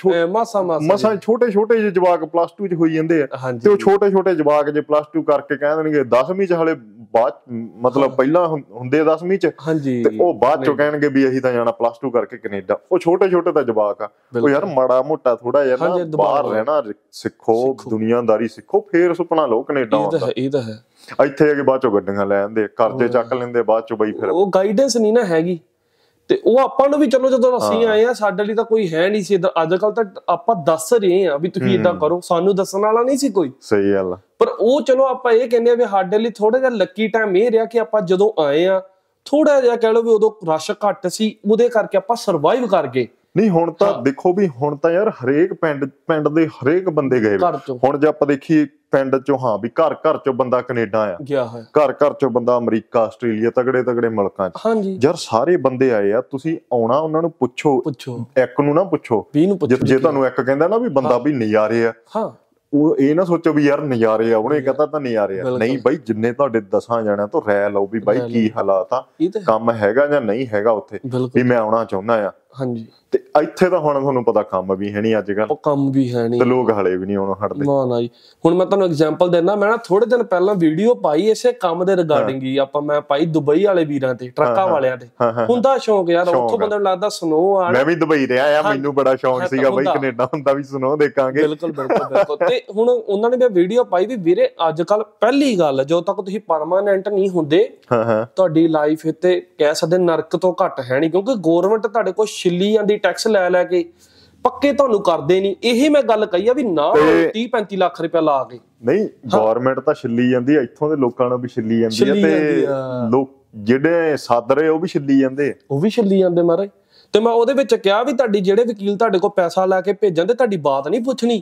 ਮਸਾਂ ਛੋਟੇ ਜਿਹੇ ਜਵਾਕ +2 'ਚ ਹੋਈ ਜਾਂਦੇ ਆ, ਤੇ ਉਹ ਛੋਟੇ ਜਵਾਕ ਜੇ +2 ਕਰਕੇ ਕਹਿ ਦੇਣਗੇ 10ਵੀਂ 'ਚ ਹਲੇ ਬਾਅਦ ਮਤਲਬ ਪਹਿਲਾਂ ਹੁੰਦੇ 10ਵੀਂ 'ਚ, ਤੇ ਉਹ ਬਾਅਦ 'ਚੋਂ ਕਹਿਣਗੇ ਵੀ ਅਸੀਂ ਤਾਂ ਜਾਣਾ +2 ਕਰਕੇ ਕੈਨੇਡਾ। ਉਹ ਛੋਟੇ ਤਾਂ ਜਵਾਕ ਆ। ਉਹ ਯਾਰ ਮਾੜਾ ਮੋਟਾ ਥੋੜਾ ਜਿਹਾ ਨਾ ਬਾਹਰ ਰਹਿਣਾ ਸਿੱਖੋ, ਦੁਨੀਆਦਾਰੀ ਸਿੱਖੋ, ਫੇਰ ਸੁਪਨਾ ਲਓ ਕੈਨੇਡਾ ਆਉਣ ਦਾ। ਇਹ ਤਾਂ ਹੈ। ਇੱਥੇ ਆ ਕੇ ਬਾਅਦ ਚੋਂ ਗੱਡੀਆਂ ਲੈ ਆਂਦੇ, ਕਰਜ਼ੇ ਚੱਕ ਲੈਂਦੇ ਬਾਅਦ ਚੋਂ ਬਈ, ਫਿਰ ਉਹ ਗਾਈਡੈਂਸ ਨਹੀਂ ਨਾ ਹੈਗੀ। ਤੇ ਉਹ ਆਪਾਂ ਨੂੰ ਵੀ ਚਲੋ ਜਦੋਂ ਅਸੀਂ ਆਏ ਆ ਸਾਡੇ ਲਈ ਤਾਂ ਕੋਈ ਹੈ ਨਹੀਂ ਸੀ। ਅੱਜ ਕੱਲ ਤਾਂ ਆਪਾਂ ਦੱਸ ਰਹੇ ਆ ਵੀ ਤੁਸੀਂ ਏਦਾਂ ਕਰੋ, ਸਾਨੂੰ ਦੱਸਣ ਵਾਲਾ ਨਹੀਂ ਸੀ ਕੋਈ। ਸਹੀ ਗੱਲ ਆ। ਪਰ ਉਹ ਚਲੋ ਆਪਾਂ ਇਹ ਕਹਿੰਦੇ ਆ ਵੀ ਸਾਡੇ ਲਈ ਥੋੜਾ ਜਿਹਾ ਲੱਕੀ ਟਾਈਮ ਇਹ ਰਿਹਾ ਕਿ ਆਪਾਂ ਜਦੋਂ ਆਏ ਆ ਥੋੜਾ ਜਿਹਾ ਕਹਿ ਲਓ ਵੀ ਉਦੋਂ ਰਸ਼ ਘੱਟ ਸੀ, ਉਹਦੇ ਕਰਕੇ ਆਪਾਂ ਸਰਵਾਈਵ ਕਰ ਗਏ। ਨਹੀਂ ਹੁਣ ਤਾਂ ਦੇਖੋ ਵੀ ਹੁਣ ਤਾਂ ਯਾਰ ਹਰੇਕ ਪਿੰਡ ਦੇ ਹਰੇਕ ਬੰਦੇ ਗਏ। ਹੁਣ ਜੇ ਆਪਾਂ ਦੇਖੀਏ ਪਿੰਡ ਚੋਂ, ਵੀ ਘਰ ਚੋਂ ਬੰਦਾ ਕੈਨੇਡਾ ਆ ਗਿਆ, ਘਰ ਚੋਂ ਬੰਦਾ ਅਮਰੀਕਾ, ਆਸਟ੍ਰੇਲੀਆ, ਤਗੜੇ ਮੁਲਕਾਂ 'ਚ ਯਾਰ ਸਾਰੇ ਬੰਦੇ ਆਏ ਆ। ਤੁਸੀਂ ਆਉਣਾ ਉਹਨਾਂ ਨੂੰ ਪੁੱਛੋ, ਇੱਕ ਨੂੰ ਨਾ ਪੁੱਛੋ। ਜੇ ਤੁਹਾਨੂੰ ਇੱਕ ਕਹਿੰਦਾ ਨਾ ਵੀ ਬੰਦਾ ਵੀ ਨਜ਼ਾਰੇ ਆ, ਉਹ ਇਹ ਨਾ ਸੋਚੋ ਵੀ ਯਾਰ ਨਜ਼ਾਰੇ ਆ, ਉਹਨੇ ਕਹਤਾ ਤਾਂ ਨਜ਼ਾਰੇ ਆ। ਨਹੀਂ ਬਾਈ, ਜਿੰਨੇ ਤੁਹਾਡੇ 10 ਜਣਿਆਂ ਤੋਂ ਰਾਇ ਲਓ ਵੀ ਬਾਈ ਕੀ ਹਾਲਾਤ ਆ, ਕੰਮ ਹੈਗਾ ਜਾਂ ਨਹੀਂ ਹੈਗਾ ਉੱਥੇ, ਵੀ ਮੈਂ ਆਉਣਾ ਚਾਹੁੰਦਾ ਆ। ਤੇ ਇੱਥੇ ਤਾਂ ਹੁਣ ਤੁਹਾਨੂੰ ਪਤਾ ਕੰਮ ਵੀ ਹੈ ਨਹੀਂ ਅੱਜ ਕੱਲ, ਕੰਮ ਵੀ ਹੈ ਨਹੀਂ, ਤੇ ਲੋਕ ਹਲੇ ਵੀ ਨਹੀਂ ਆਉਣੋਂ ਹਟਦੇ। ਨਾ ਜੀ, ਹੁਣ ਮੈਂ ਤੁਹਾਨੂੰ ਐਗਜ਼ਾਮਪਲ ਦਿੰਦਾ। ਮੈਂ ਨਾ ਥੋੜੇ ਦਿਨ ਪਹਿਲਾਂ ਵੀਡੀਓ ਪਾਈ ਇਸੇ ਕੰਮ ਦੇ ਰਿਗਾਰਡਿੰਗ ਹੀ, ਮੈਂ ਪਾਈ ਦੁਬਈ ਵਾਲੇ ਵੀਰਾਂ ਤੇ, ਟਰੱਕਾਂ ਵਾਲਿਆਂ ਤੇ। ਹੁੰਦਾ ਸ਼ੌਂਕ ਯਾਰ, ਉੱਥੋਂ ਬੰਦੇ ਨੂੰ ਲੱਗਦਾ ਸਨੋ ਆ। ਮੈਂ ਵੀ ਦੁਬਈ ਰਿਹਾ ਆ, ਮੈਨੂੰ ਬੜਾ ਸ਼ੌਂਕ ਸੀਗਾ ਬਈ ਕੈਨੇਡਾ ਹੁੰਦਾ ਵੀ ਸਨੋ ਦੇਖਾਂਗੇ। ਬਿਲਕੁਲ। ਤੇ ਹੁਣ ਉਹਨਾਂ ਨੇ ਮੈਂ ਵੀਡੀਓ ਪਾਈ ਵੀ ਵੀਰੇ ਅੱਜ ਕੱਲ ਪਹਿਲੀ ਗੱਲ, ਜਦੋਂ ਤੱਕ ਤੁਸੀਂ ਪਰਮਾਨੈਂਟ ਨਹੀਂ ਹੁੰਦੇ ਤੁਹਾਡੀ ਲਾਈਫ ਇੱਥੇ ਕਹਿ ਸਕਦੇ ਨਰਕ ਤੋਂ ਘੱਟ ਹੈ ਨਹੀਂ, ਕਿਉਂਕਿ ਗੌਰਮੈਂਟ ਤੁਹਾਡੇ ਕੋਲ ਛਿੱਲੀ ਜਾਂਦੀ ਟੈਕਸ ਲੈ ਕੇ, ਪੱਕੇ ਤੁਹਾਨੂੰ ਕਰਦੇ ਨਹੀਂ। ਇਹੀ ਮੈਂ ਗੱਲ ਕਹੀ ਆ ਵੀ ਨਾ 30-35 ਲੱਖ ਰੁਪਇਆ ਲਾ ਕੇ। ਨਹੀਂ, ਗੌਰਮੈਂਟ ਤਾਂ ਛਿੱਲੀ ਜਾਂਦੀ ਆ, ਇੱਥੋਂ ਦੇ ਲੋਕਾਂ ਨੂੰ ਵੀ ਛਿੱਲੀ ਜਾਂਦੀ ਆ, ਤੇ ਲੋਕ ਜਿਹੜੇ ਸੱਦ ਰਹੇ ਉਹ ਵੀ ਛਿੱਲੀ ਜਾਂਦੇ ਮਹਾਰਾਜ। ਤੇ ਮੈਂ ਉਹਦੇ ਵਿੱਚ ਕਿਹਾ ਵੀ ਤੁਹਾਡੀ ਜਿਹੜੇ ਵਕੀਲ ਤੁਹਾਡੇ ਕੋਲ ਪੈਸਾ ਲੈ ਕੇ ਭੇਜਣ ਤੇ ਤੁਹਾਡੀ ਬਾਤ ਨਹੀਂ ਪੁੱਛਣੀ।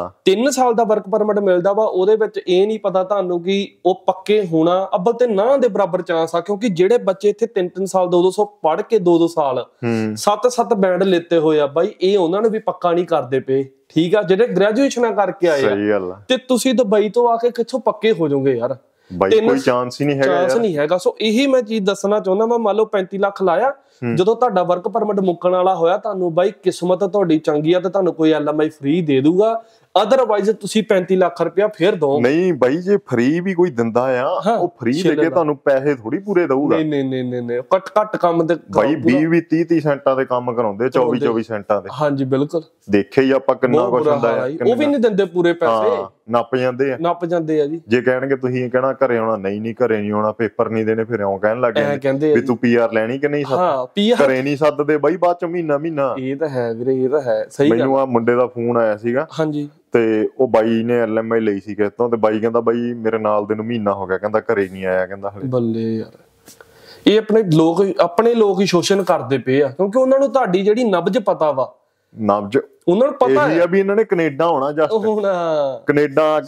3 ਸਾਲ ਦਾ ਵਰਕ ਪਰਮਿਟ ਮਿਲਦਾ ਵਾ, ਉਹਦੇ ਵਿੱਚ ਇਹ ਨਹੀਂ ਪਤਾ ਤੁਹਾਨੂੰ ਕਿ ਉਹ ਪੱਕੇ ਹੋਣਾ ਅੱਬਲ ਤੇ ਨਾ ਦੇ ਬਰਾਬਰ ਚਾਂਸ ਆ। ਕਿਉਂਕਿ ਜਿਹੜੇ ਬੱਚੇ ਇੱਥੇ 3-3 ਸਾਲ 200 ਪੜ੍ਹ ਕੇ 2-2 ਸਾਲ 7-7 ਬੈਂਡ ਲਿੱਤੇ ਹੋਏ ਆ ਬਾਈ, ਇਹ ਉਹਨਾਂ ਨੂੰ ਵੀ ਪੱਕਾ ਨਹੀਂ ਕਰਦੇ ਪਏ, ਠੀਕ ਆ, ਜਿਹੜੇ ਗ੍ਰੈਜੂਏਸ਼ਨਾਂ ਕਰਕੇ ਆਏ ਆ। ਤੇ ਤੁਸੀਂ ਦੁਬਈ ਤੋਂ ਆ ਕੇ ਕਿੱਥੋਂ ਪੱਕੇ ਹੋ ਜਾਓਗੇ ਯਾਰ? ਕੋਈ ਚਾਂਸ ਹੀ ਨਹੀਂ ਹੈਗਾ। ਸੋ ਇਹੀ ਮੈਂ ਚੀਜ਼ ਦੱਸਣਾ ਚਾਹੁੰਦਾ। ਮੈਂ ਮੰਨ ਲਓ 35 ਲੱਖ ਲਾਇਆ, ਜਦੋਂ ਤੁਹਾਡਾ ਵਰਕ ਪਰਮਿਟ ਮੁੱਕਣ ਵਾਲਾ ਹੋਇਆ, ਤੁਹਾਨੂੰ ਬਾਈ ਕਿਸਮਤ ਤੁਹਾਡੀ ਚੰਗੀ ਆ ਤੇ ਤੁਹਾਨੂੰ ਕੋਈ LMI ਫ੍ਰੀ ਦੇ ਦੂਗਾ। ਅਦਰਵਾਈਜ਼ ਤੁਸੀਂ 35 ਲੱਖ ਰੁਪਇਆ ਫੇਰ ਦੋ। ਨਹੀਂ ਬਾਈ, ਜੇ ਫ੍ਰੀ ਵੀ ਕੋਈ ਦਿੰਦਾ ਆ, ਉਹ ਫ੍ਰੀ ਦੇ ਕੇ ਤੁਹਾਨੂੰ ਪੈਸੇ ਥੋੜੀ ਪੂਰੇ ਦਊਗਾ। ਨਹੀਂ, ਘੱਟ ਕੰਮ ਤੇ ਬਾਈ 20-30 ਸੈਂਟਾਂ ਦੇ ਕੰਮ ਕਰਾਉਂਦੇ, 24 ਸੈਂਟਾਂ ਦੇ। ਹਾਂਜੀ ਬਿਲਕੁਲ, ਦੇਖੇ ਹੀ ਆਪਾਂ ਕਿੰਨਾ ਕੁਛ ਹੁੰਦਾ ਆ। ਉਹ ਵੀ ਨਹੀਂ ਦਿੰਦੇ ਪੂਰੇ ਪੈਸੇ, ਨੱਪ ਜਾਂਦੇ ਆ ਜੀ। ਜੇ ਕਹਿਣਗੇ ਤੁਸੀਂ ਕਹਿਣਾ ਘਰੇ ਆਉਣਾ, ਨਹੀਂ ਘਰੇ ਨਹੀਂ ਆਉਣਾ, ਪੇਪਰ ਨਹੀਂ ਦੇਣੇ, ਫਿਰ ਇਉਂ ਕਹਿਣ ਲੱਗ ਜਾਂਦੇ ਵੀ ਤੂੰ PR ਲੈਣੀ ਕਿ ਨਹੀਂ, ਘਰੇ ਨਹੀਂ ਸੱਦਦੇ ਬਾਈ ਬਾਅਦ ਚ ਮਹੀਨਾ। ਇਹ ਤਾਂ ਹੈ ਵੀਰੇ, ਇਹ ਤਾਂ ਹੈ ਸਹੀ। ਮੈਨੂੰ ਆ ਮੁੰਡੇ ਦਾ ਫੋਨ ਆਇਆ ਸੀਗਾ, ਤੇ ਉਹ ਬਾਈ ਨੇ LMI ਲਈ ਸੀ ਕਿਸੇ ਤੋਂ, ਤੇ ਬਾਈ ਕਹਿੰਦਾ ਬਾਈ ਮੇਰੇ ਨਾਲ ਦੇ ਨੂੰ ਮਹੀਨਾ ਹੋ ਗਿਆ, ਕਹਿੰਦਾ ਘਰੇ ਨਹੀਂ ਆਇਆ, ਕਹਿੰਦਾ ਹਲੇ। ਬੱਲੇ ਯਾਰ, ਇਹ ਆਪਣੇ ਲੋਕ ਹੀ ਸ਼ੋਸ਼ਣ ਕਰਦੇ ਪਏ ਆ, ਕਿਉਂਕਿ ਉਹਨਾਂ ਨੂੰ ਤੁਹਾਡੀ ਜਿਹੜੀ ਨਬਜ ਪਤਾ ਵਾ। ਨਬਜ ਉਹਨਾਂ ਨੂੰ ਪਤਾ ਹੈ ਵੀ ਇਹਨਾਂ ਨੇ ਕੈਨੇਡਾ ਆਉਣਾ, ਜਸਟ ਕੈਨੇਡਾ ਆ ਕੇ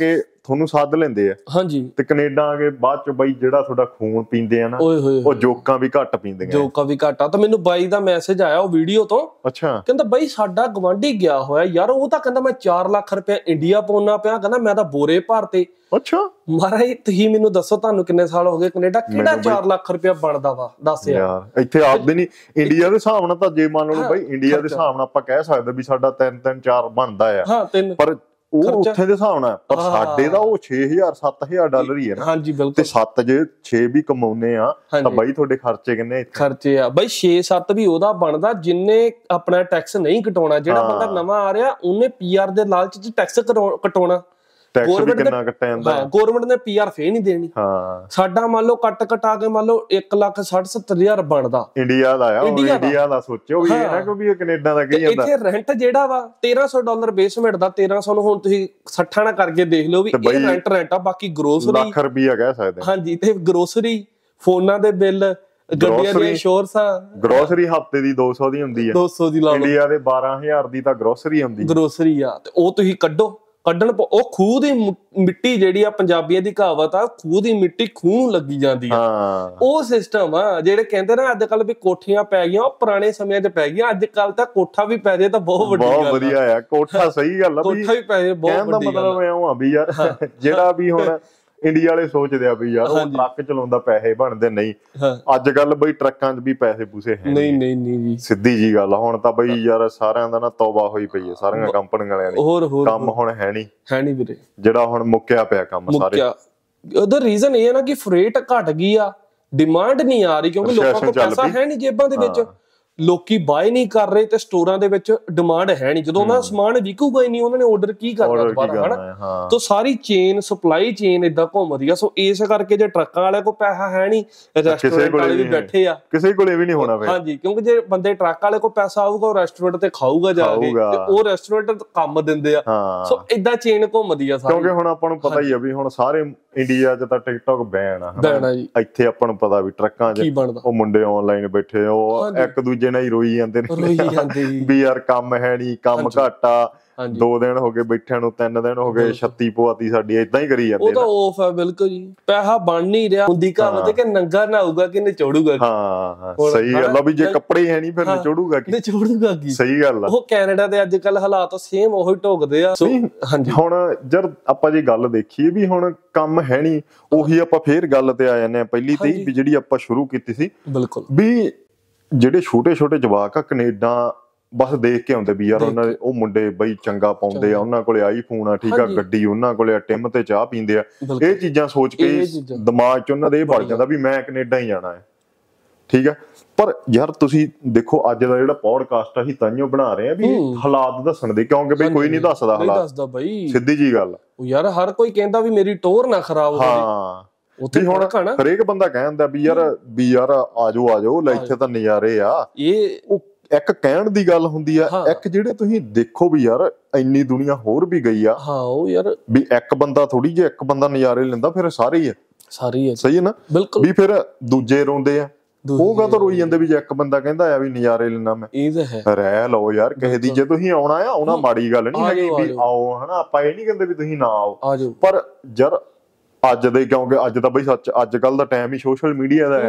ਤੁਹਾਨੂੰ ਸੱਦ ਲੈਂਦੇ ਆ ਹਾਂਜੀ ਤੇ ਕੈਨੇਡਾ ਆ ਕੇ ਬਾਅਦ ਚ ਬਾਈ ਜਿਹੜਾ ਤੁਹਾਡਾ ਖੂਨ ਪੀਂਦੇ ਆ ਨਾ ਉਹ ਜੋਕਾਂ ਵੀ ਘੱਟ ਪੀਂਦੇ ਆ। ਜੋਕਾਂ ਵੀ ਘੱਟ ਆ। ਤਾਂ ਮੈਨੂੰ ਬਾਈ ਦਾ ਮੈਸੇਜ ਆਇਆ ਉਹ ਵੀਡੀਓ ਤੋਂ, ਅੱਛਾ ਕਹਿੰਦਾ ਬਾਈ ਸਾਡਾ ਗਵਾਂਢੀ ਗਿਆ ਹੋਇਆ ਯਾਰ, ਉਹ ਤਾਂ ਕਹਿੰਦਾ ਮੈਂ 4 ਲੱਖ ਰੁਪਏ ਇੰਡੀਆ ਪਾਉਣਾ ਪਿਆ, ਕਹਿੰਦਾ ਮੈਂ ਤਾਂ ਬੋਰੇ ਭਰਤੇ। ਅੱਛਾ ਮਹਾਰਾਜ ਤੁਸੀਂ ਮੈਨੂੰ ਦੱਸੋ ਤੁਹਾਨੂੰ ਕਿੰਨੇ ਸਾਲ ਹੋ ਗਏ ਕੈਨੇਡਾ, ਕਿਹੜਾ 4 ਲੱਖ ਰੁਪਇਆ ਬਣਦਾ ਵਾ ਦੱਸ ਯਾਰ। ਇੱਥੇ ਆਪਦੇ ਨਹੀਂ ਇੰਡੀਆ ਦੇ ਹਿਸਾਬ ਨਾਲ ਤਾਂ ਜੇ ਮੰਨ ਲਓ ਬਾਈ ਇੰਡੀਆ ਦੇ ਹਿਸਾਬ ਨਾਲ ਆਪਾਂ ਕਹਿ ਸਕਦੇ ਵੀ ਸਾਡਾ 3 4 ਬਣਦਾ ਆ। ਹਾਂ 3 ਪਰ ਉਹ ਉੱਥੇ ਦੇ ਹਿਸਾਬ ਨਾਲ, ਪਰ ਸਾਡੇ ਦਾ ਉਹ 6000 7000 ਡਾਲਰ ਹੀ ਹੈ ਨਾ। ਹਾਂਜੀ ਬਿਲਕੁਲ। ਤੇ 7 ਜੇ 6 ਵੀ ਕਮਾਉਨੇ ਆ ਤਾਂ ਬਾਈ ਤੁਹਾਡੇ ਖਰਚੇ ਕਿੰਨੇ ਇੱਥੇ? ਖਰਚੇ ਆ ਬਾਈ 6-7 ਵੀ ਉਹਦਾ ਬਣਦਾ ਜਿੰਨੇ ਆਪਣਾ ਟੈਕਸ ਨਹੀਂ ਕਟਾਉਣਾ। ਜਿਹੜਾ ਬੰਦਾ ਨਵਾਂ ਆ ਰਿਹਾ ਉਹਨੇ ਪੀਆਰ ਦੇ ਲਾਲਚ ਚ ਟੈਕਸ ਕਟਾਉਣਾ। ਗਵਰਨਮੈਂਟ ਨੇ ਕੱਟਿਆ ਜਾਂਦਾ, ਗਵਰਨਮੈਂਟ ਨੇ ਪੀਆਰ ਫੇਰ ਨਹੀਂ ਦੇਣੀ। ਹਾਂ ਸਾਡਾ ਮੰਨ ਲਓ ਕੱਟ ਕਟਾ ਕੇ ਮੰਨ ਲਓ 1,60,70,000 ਬਣਦਾ ਇੰਡੀਆ ਦਾ। ਇੰਡੀਆ ਦਾ ਸੋਚੋ ਵੀ ਇਹ ਨਾ ਕਿ ਵੀ ਕੈਨੇਡਾ ਦਾ ਕੀ ਜਾਂਦਾ। ਇੱਥੇ ਰੈਂਟ ਜਿਹੜਾ ਵਾ $1,300 ਬੇਸਮੈਂਟ ਦਾ, 1300 ਨੂੰ ਹੁਣ ਤੁਸੀਂ 60 ਨਾਲ ਕਰਕੇ ਦੇਖ ਲਓ ਵੀ ਇਹ ਰੈਂਟ ਆ। ਬਾਕੀ ਗਰੋਸਰੀ ਲੱਖ ਰੁਪਈਆ ਕਹਿ ਸਕਦੇ ਹਾਂਜੀ, ਤੇ ਗਰੋਸਰੀ, ਫੋਨਾਂ ਦੇ ਬਿੱਲ, ਗੱਡੀਆਂ ਦੀ ਇੰਸ਼ੋਰੈਂਸਾਂ। ਗਰੋਸਰੀ ਹਫਤੇ ਦੀ 200 ਦੀ ਹੁੰਦੀ ਹੈ, 200 ਦੀ ਲਾ ਲਓ। ਇੰਡੀਆ ਦੇ 12000 ਦੀ ਤਾਂ ਗਰੋਸਰੀ ਹੁੰਦੀ। ਗਰੋਸਰੀ ਆ ਤੇ ਉਹ ਤੁਸੀਂ ਕੱਢਣ ਉਹ ਖੂਹ ਦੀ ਮਿੱਟੀ ਜਿਹੜੀ ਆ, ਪੰਜਾਬੀਆਂ ਦੀ ਕਹਾਵਤ ਆ, ਖੂਹ ਦੀ ਮਿੱਟੀ ਖੂਹ ਨੂੰ ਲੱਗੀ ਜਾਂਦੀ ਆ। ਉਹ ਸਿਸਟਮ ਆ ਜਿਹੜੇ ਕਹਿੰਦੇ ਨਾ ਅੱਜ ਕੱਲ ਵੀ ਕੋਠੀਆਂ ਪੈ ਗਈਆਂ, ਉਹ ਪੁਰਾਣੇ ਸਮਿਆਂ 'ਚ ਪੈ ਗਈਆਂ। ਅੱਜ ਕੱਲ ਤਾਂ ਕੋਠਾ ਵੀ ਪੈ ਜੇ ਤਾਂ ਬਹੁਤ ਵੱਡੀ ਗੱਲ ਆ। ਬਹੁਤ ਵਧੀਆ ਆ ਕੋਠਾ, ਸਹੀ ਗੱਲ ਆ। ਕੋਠਾ ਵੀ ਪੈ ਜੇ ਬਹੁਤ ਵੱਡੀ ਗੱਲ ਆ। ਮਤਲਬ ਐਂ ਆ ਵੀ ਯਾਰ ਜਿਹੜਾ ਵੀ ਹੁਣ ਇੰਡੀਆ ਵਾਲੇ ਸੋਚਦੇ ਆ ਵੀ ਯਾਰ ਉਹ ਟਰੱਕ ਚਲਾਉਂਦਾ ਪੈਸੇ ਬਣਦੇ, ਨਹੀਂ ਅੱਜ ਕੱਲ ਬਈ ਟਰੱਕਾਂ 'ਚ ਵੀ ਪੈਸੇ ਪੂਸੇ ਹੈ ਨਹੀਂ ਜੀ, ਸਿੱਧੀ ਜੀ ਗੱਲ। ਹੁਣ ਤਾਂ ਬਈ ਯਾਰ ਸਾਰਿਆਂ ਦਾ ਨਾ ਤੌਬਾ ਹੋਈ ਪਈ ਹੈ, ਸਾਰੀਆਂ ਕੰਪਨੀਆਂ ਵਾਲਿਆਂ ਦੀ। ਕੰਮ ਹੁਣ ਹੈ ਨਹੀਂ ਵੀਰੇ, ਜਿਹੜਾ ਹੁਣ ਮੁੱਕਿਆ ਪਿਆ ਕੰਮ ਸਾਰੇ। ਉਹਦਾ ਰੀਜ਼ਨ ਇਹ ਹੈ ਨਾ ਕਿ ਫਰੇਟ ਘਟ ਗਈ ਆ, ਡਿਮਾਂਡ ਨਹੀਂ ਆ ਰਹੀ ਕਿਉਂਕਿ ਲੋਕਾਂ ਕੋਲ ਪੈਸਾ ਹੈ ਨਹੀਂ ਜੇਬਾਂ ਦੇ ਵਿੱਚ। ਲੋਕੀ ਬਾਏ ਨਹੀਂ ਕਰ ਰਹੇ ਤੇ ਸਟੋਰਾਂ ਦੇ ਵਿੱਚ ਡਿਮਾਂਡ ਹੈ ਨਹੀਂ। ਜਦੋਂ ਉਹਨਾਂ ਦਾ ਸਮਾਨ ਵਿਕੂਗਾ ਹੀ ਨਹੀਂ, ਉਹਨਾਂ ਨੇ ਆਰਡਰ ਕੀ ਕਰਨਾ ਦੁਬਾਰਾ, ਹਨਾ। ਤਾਂ ਸਾਰੀ ਚੇਨ, ਸਪਲਾਈ ਚੇਨ ਏਦਾਂ ਘੁੰਮਦੀ ਆ। ਸੋ ਇਸ ਕਰਕੇ ਜੇ ਟਰੱਕਾਂ ਵਾਲੇ ਕੋਲ ਪੈਸਾ ਹੈ ਨਹੀਂ, ਰੈਸਟੋਰੈਂਟ ਵਾਲੇ ਵੀ ਬੈਠੇ ਆ, ਕਿਸੇ ਕੋਲੇ ਵੀ ਨਹੀਂ ਹੋਣਾ ਪਿਆ। ਹਾਂਜੀ, ਕਿਉਂਕਿ ਜੇ ਬੰਦੇ ਟਰੱਕ ਵਾਲੇ ਕੋਲ ਪੈਸਾ ਆਊਗਾ ਉਹ ਰੈਸਟੋਰੈਂਟ ਤੇ ਖਾਊਗਾ ਜਾ ਕੇ, ਤੇ ਉਹ ਰੈਸਟੋਰੈਂਟ ਕੰਮ ਦਿੰਦੇ ਆ। ਸੋ ਏਦਾਂ ਚੇਨ ਘੁੰਮਦੀ ਆ ਸਾਰੀ। ਕਿਉਂਕਿ ਹੁਣ ਆਪਾਂ ਨੂੰ ਪਤਾ ਹੀ ਆ ਵੀ ਹੁਣ ਸਾਰੇ ਇੰਡੀਆ 'ਚ ਤਾਂ ਟਿਕਟੌਕ ਬੈਨ ਆ। ਇੱਥੇ ਆਪਾਂ ਨੂੰ ਪਤਾ ਵੀ ਟਰੱਕਾਂ 'ਚ ਉਹ ਮੁੰਡੇ ਆਨਲਾਈਨ ਬੈਠੇ, ਉਹ ਇੱਕ ਦੂਜੇ ਨਾਲ ਹੀ ਰੋਈ ਜਾਂਦੇ ਨੇ ਵੀ ਯਾਰ ਕੰਮ ਹੈ ਨਹੀਂ, ਕੰਮ ਘੱਟ ਆ। 2 ਦਿਨ ਹੋ ਗਏ ਬੈਠਿਆਂ ਨੂੰ, 3 ਦਿਨ ਹੋ ਗਏ, 36 ਪਵਾਤੀ ਸਾਡੀ, ਏਦਾਂ ਹੀ ਕਰੀ ਜਾਂਦੇ। ਉਹ ਤਾਂ ਆਫ ਹੈ ਬਿਲਕੁਲ ਜੀ, ਪੈਸਾ ਬਣ ਨਹੀਂ ਰਿਹਾ। ਹੁੰਦੀ ਕਹਾਵਤ ਕਿ ਨੰਗਾ ਨਹਾਊਗਾ ਕਿ ਨਿਚੋੜੂਗਾ। ਹਾਂ ਸਹੀ ਗੱਲ ਆ, ਵੀ ਜੇ ਕੱਪੜੇ ਹੈ ਨਹੀਂ ਫਿਰ ਨਿਚੋੜੂਗਾ ਕੀ। ਸਹੀ ਗੱਲ ਆ। ਉਹ ਕੈਨੇਡਾ ਦੇ ਅੱਜ ਕੱਲ ਹਾਲਾਤ ਸੇਮ ਉਹੀ ਢੋਕਦੇ ਆ। ਹੁਣ ਜਦ ਆਪਾਂ ਜੇ ਗੱਲ ਦੇਖੀਏ ਵੀ ਹੁਣ ਕੰਮ ਹੈ ਨਹੀਂ, ਉਹੀ ਆਪਾਂ ਫੇਰ ਗੱਲ ਤੇ ਆ ਜਾਂਦੇ ਆ ਪਹਿਲੀ ਤੇ ਵੀ ਜਿਹੜੀ ਆਪਾਂ ਸ਼ੁਰੂ ਕੀਤੀ ਸੀ। ਬਿਲਕੁਲ ਵੀ ਜਿਹੜੇ ਛੋਟੇ ਛੋਟੇ ਜਵਾਕ ਆ ਕੈਨੇਡਾ ਬਸ ਦੇਖ ਕੇ ਆਉਂਦੇ ਵੀ ਯਾਰ ਉਹਨਾਂ ਦੇ ਉਹ ਮੁੰਡੇ ਬਈ ਚੰਗਾ ਪਾਉਂਦੇ ਆ, ਉਹਨਾਂ ਕੋਲੇ ਆਈਫੋਨ ਆ, ਠੀਕ ਆ, ਗੱਡੀ ਉਹਨਾਂ ਕੋਲੇ ਆ, ਟਿਮ ਤੇ ਚਾਹ ਪੀਂਦੇ ਆ। ਇਹ ਚੀਜ਼ਾਂ ਸੋਚ ਕੇ ਦਿਮਾਗ 'ਚ ਉਹਨਾਂ ਦੇ ਇਹ ਵੜ ਜਾਂਦਾ ਵੀ ਮੈਂ ਕੈਨੇਡਾ ਹੀ ਜਾਣਾ ਹੈ, ਠੀਕ ਆ। ਪਰ ਯਾਰ ਤੁਸੀਂ ਦੇਖੋ ਅੱਜ ਦਾ ਜਿਹੜਾ ਪੋਡਕਾਸਟ ਅਸੀਂ ਤਾਂਹੀਓ ਬਣਾ ਰਹੇ ਆ ਵੀ ਹਾਲਾਤ ਦੱਸਣ ਦੇ, ਕਿਉਂਕਿ ਬਈ ਕੋਈ ਨਹੀਂ ਦੱਸਦਾ ਹਾਲਾਤ, ਸਿੱਧੀ ਜੀ ਗੱਲ। ਯਾਰ ਹਰ ਕੋਈ ਕਹਿੰਦਾ ਵੀ ਮੇਰੀ ਟੋਰ ਨਾ ਖਰਾਬ ਹੋਵੇ। ਹਾਂ ਉੱਥੇ ਹੁਣ ਹਰੇਕ ਬੰਦਾ ਕਹਿੰਦਾ ਵੀ ਯਾਰ ਆਜੋ ਲੈ ਇੱਥੇ ਤਾਂ ਨਜ਼ਾਰੇ ਆ। ਇਹ ਇੱਕ ਕਹਿਣ ਦੀ ਗੱਲ ਹੁੰਦੀ ਆ, ਇੱਕ ਜਿਹੜੇ ਤੁਸੀਂ ਦੇਖੋ ਵੀ ਯਾਰ ਇੰਨੀ ਦੁਨੀਆ ਹੋਰ ਵੀ ਗਈ ਆ। ਹਾਂ ਉਹ ਯਾਰ ਵੀ ਇੱਕ ਬੰਦਾ ਥੋੜੀ, ਜੇ ਇੱਕ ਬੰਦਾ ਨਜ਼ਾਰੇ ਲੈਂਦਾ ਫਿਰ ਸਾਰੇ ਹੀ ਆ, ਸਹੀ ਹੈ ਨਾ। ਬਿਲਕੁਲ। ਵੀ ਫਿਰ ਦੂਜੇ ਰੋਂਦੇ ਆ, ਉਹ ਕਾਹਤੋਂ ਰੋਈ ਜਾਂਦੇ ਵੀ ਜੇ ਇੱਕ ਬੰਦਾ ਕਹਿੰਦਾ ਆ ਵੀ ਨਜ਼ਾਰੇ ਲੈਣਾ ਮੈਂ। ਇਹ ਤਾਂ ਹੈ, ਰਹਿ ਲਓ ਯਾਰ ਕਿਸੇ ਦੀ। ਜੇ ਤੁਸੀਂ ਆਉਣਾ ਆ, ਆਉਣਾ ਮਾੜੀ ਗੱਲ ਨਹੀਂ ਹੈਗੀ ਵੀ ਆਓ, ਹਨਾ। ਆਪਾਂ ਇਹ ਨਹੀਂ ਕਹਿੰਦੇ ਵੀ ਤੁਸੀਂ ਨਾ ਆਓ, ਪਰ ਯਾਰ ਅੱਜ ਦੇ, ਕਿਉਂਕਿ ਅੱਜ ਦਾ ਬਈ ਸੱਚ ਅੱਜ ਕੱਲ ਦਾ ਟਾਈਮ ਹੀ ਸੋਸ਼ਲ ਮੀਡੀਆ ਦਾ ਹੈ।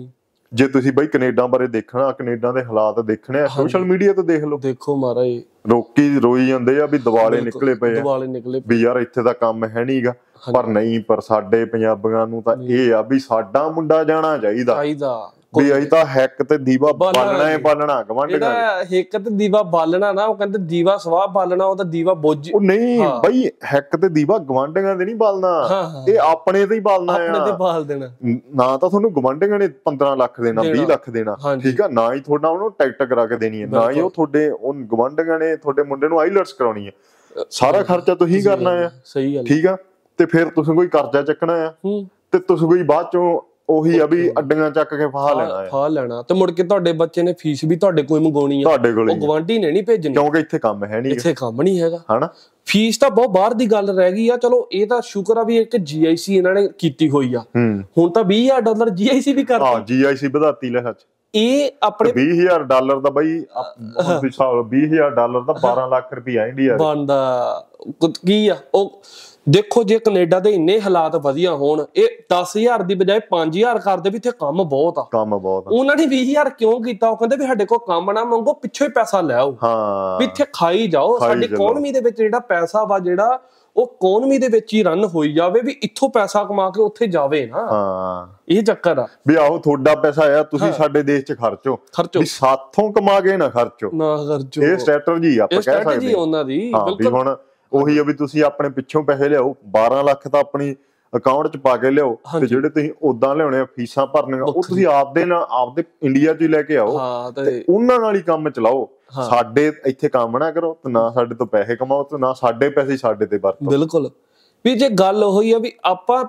ਜੇ ਤੁਸੀਂ ਬਈ ਕੈਨੇਡਾ ਬਾਰੇ ਦੇਖਣਾ, ਕੈਨੇਡਾ ਦੇ ਹਾਲਾਤ ਦੇਖਣੇ ਆ, ਸੋਸ਼ਲ ਮੀਡੀਆ ਤੇ ਦੇਖ ਲਓ। ਦੇਖੋ ਮਹਾਰਾਜ ਲੋਕੀ ਰੋਈ ਜਾਂਦੇ ਆ ਵੀ ਦਿਵਾਲੇ ਨਿਕਲੇ ਪਏ ਆ, ਵੀ ਯਾਰ ਇੱਥੇ ਦਾ ਕੰਮ ਹੈ ਨਹੀਂਗਾ। ਪਰ ਨਹੀਂ, ਪਰ ਸਾਡੇ ਪੰਜਾਬੀਆਂ ਨੂੰ ਤਾਂ ਇਹ ਆ ਵੀ ਸਾਡਾ ਮੁੰਡਾ ਜਾਣਾ ਚਾਹੀਦਾ ਵੀ ਅਸੀਂ ਤਾਂ ਹੈਕ ਤੇ ਦੀਵਾ ਬਾਲਣਾ ਹੈ, ਬਾਲਣਾ ਗਵਾਂਢੀਆਂ ਹੈਕ ਤੇ ਦੀਵਾ ਬਾਲਣਾ ਨਾ, ਉਹ ਕਹਿੰਦੇ ਦੀਵਾ ਸਵਾਹ ਬਾਲਣਾ, ਉਹ ਤਾਂ ਦੀਵਾ ਬੁੱਝ। ਉਹ ਨਹੀਂ ਬਈ, ਹੈਕ ਤੇ ਦੀਵਾ ਗਵਾਂਢੀਆਂ ਦੇ ਨਹੀਂ ਬਾਲਣਾ, ਇਹ ਆਪਣੇ ਤੇ ਹੀ ਬਾਲਣਾ ਆ, ਆਪਣੇ ਤੇ ਬਾਲ ਦੇਣਾ। ਨਾ ਤਾਂ ਤੁਹਾਨੂੰ ਗਵਾਂਢੀਆਂ ਨੇ 15 ਲੱਖ ਦੇਣਾ, 20 ਲੱਖ ਦੇਣਾ, ਠੀਕ ਆ, ਨਾ ਹੀ ਤੁਹਾਡਾ ਉਹਨੂੰ ਟਿਕਟ ਕਰਾ ਕੇ ਦੇਣੀ ਹੈ, ਨਾ ਹੀ ਉਹ ਤੁਹਾਡੇ ਉਹ ਗਵਾਂਢੀਆਂ ਨੇ ਤੁਹਾਡੇ ਮੁੰਡੇ ਨੂੰ ਆਈਲੈਟਸ ਕਰਾਉਣੀ ਹੈ। ਸਾਰਾ ਖਰਚਾ ਤੁਸੀਂ ਕਰਨਾ ਆ, ਸਹੀ ਗੱਲ, ਠੀਕ ਆ। ਤੇ ਫਿਰ ਤੁਸੀਂ ਕੋਈ ਕਰਜ਼ਾ ਚੱਕਣਾ ਆ, ਤੇ ਤੁਸੀਂ ਕੋਈ ਬਾਅਦ ਚੋਂ ਉਹੀ ਆ ਵੀ ਅੱਡੀਆਂ ਚੱਕ ਕੇ ਫਾਹ ਲੈਣਾ ਤੇ ਮੁੜ ਕੇ ਤੁਹਾਡੇ ਬੱਚੇ ਨੇ ਫੀਸ ਵੀ ਤੁਹਾਡੇ ਕੋਲ ਮੰਗਾਉਣੀ ਆ, ਤੁਹਾਡੇ ਕੋਲ, ਉਹ ਗਵਾਂਢੀ ਨੇ ਨਹੀਂ ਭੇਜਣੀ, ਕਿਉਂਕਿ ਇੱਥੇ ਕੰਮ ਹੈ ਨਹੀਂ, ਇੱਥੇ ਕੰਮ ਨਹੀਂ ਹੈਗਾ, ਹਨਾ। ਫੀਸ ਤਾਂ ਬਹੁਤ ਬਾਹਰ ਦੀ ਗੱਲ ਰਹਿ ਗਈ ਆ। ਚਲੋ ਇਹ ਤਾਂ ਸ਼ੁਕਰ ਆ ਵੀ ਇੱਕ GIC ਇਹਨਾਂ ਨੇ ਕੀਤੀ ਹੋਈ ਆ। ਹੁਣ ਤਾਂ $20,000 GIC ਵੀ ਕਰਤੀ। GIC ਵਧਾਤੀ ਲੈ ਸੱਚ। ਇਹ ਆਪਣੇ $20,000 ਦਾ ਬਈ, $20,000 ਦਾ 12 ਲੱਖ ਰੁਪਇਆ ਇੰਡੀਆ ਬਣਦਾ ਕੀ ਆ। ਉਹ ਦੇਖੋ ਜੇ ਕੈਨੇਡਾ ਦੇ ਇੰਨੇ ਹਾਲਾਤ ਵਧੀਆ ਹੋਣ, ਇਹ 10,000 ਦੀ ਬਜਾਏ 5,000 ਕਰਦੇ ਵੀ ਇੱਥੇ ਕੰਮ ਬਹੁਤ ਆ। ਕੰਮ ਬਹੁਤ ਆ। ਉਹਨਾਂ ਨੇ 20,000 ਕਿਉਂ ਕੀਤਾ? ਉਹ ਕਹਿੰਦੇ ਵੀ ਸਾਡੇ ਕੋਲ ਕੰਮ ਨਾ ਮੰਗੋ, ਪਿੱਛੋਂ ਹੀ ਪੈਸਾ ਲੈ ਆਓ, ਵੀ ਇੱਥੇ ਖਾਈ ਜਾਓ। ਸਾਡੀ ਇਕਨੋਮੀ ਦੇ ਵਿੱਚ ਜਿਹੜਾ ਪੈਸਾ ਵਾ, ਜਿਹੜਾ ਉਹ ਇਕਨੋਮੀ ਦੇ ਵਿੱਚ ਹੀ ਰਨ ਹੋਈ ਜਾਵੇ, ਵੀ ਇੱਥੋਂ ਪੈਸਾ ਕਮਾ ਕੇ ਉੱਥੇ ਜਾਵੇ ਨਾ। ਇਹ ਚੱਕਰ ਆ ਵੀ ਆਹੋ ਤੁਹਾਡਾ ਪੈਸਾ ਆ, ਤੁਸੀਂ ਸਾਡੇ ਦੇਸ਼ 'ਚ ਖਰਚੋ, ਵੀ ਸਾਥੋਂ ਕਮਾ ਕੇ ਨਾ ਖਰਚੋ। ਇਹ ਸਟ੍ਰੈਟਜੀ ਆਪਾਂ ਕਹਿ ਸਕਦੇ ਹਾਂ ਉਹਨਾਂ ਦੀ। ਵੀ ਹੁਣ ਉਹੀ ਆ ਵੀ ਤੁਸੀਂ ਆਪਣੇ ਪਿੱਛੋਂ ਪੈਸੇ ਲਿਆਓ, 12 ਲੱਖ ਤਾਂ ਆਪਣੀ ਅਕਾਊਂਟ 'ਚ ਪਾ ਕੇ ਲਿਆਓ, ਤੇ ਜਿਹੜੇ ਤੁਸੀਂ ਉਦਾਂ ਲਿਆਉਣੇ ਆ ਫੀਸਾਂ ਭਰਨੀਆਂ, ਉਹ ਤੁਸੀਂ ਆਪਦੇ ਇੰਡੀਆ 'ਚ ਹੀ ਲੈ ਕੇ ਆਓ ਤੇ ਉਹਨਾਂ ਨਾਲ ਹੀ ਕੰਮ ਚਲਾਓ। ਸਾਡੇ ਇੱਥੇ ਕੰਮ ਨਾ ਕਰੋ ਤੇ ਨਾ ਸਾਡੇ ਤੋਂ ਪੈਸੇ ਕਮਾਓ ਤੇ ਨਾ ਸਾਡੇ ਪੈਸੇ ਸਾਡੇ ਤੇ ਵਰਤੋ। ਬਿਲਕੁਲ। ਵੀ ਜੇ ਗੱਲ ਉਹੀ ਆ ਵੀ ਆਪਾਂ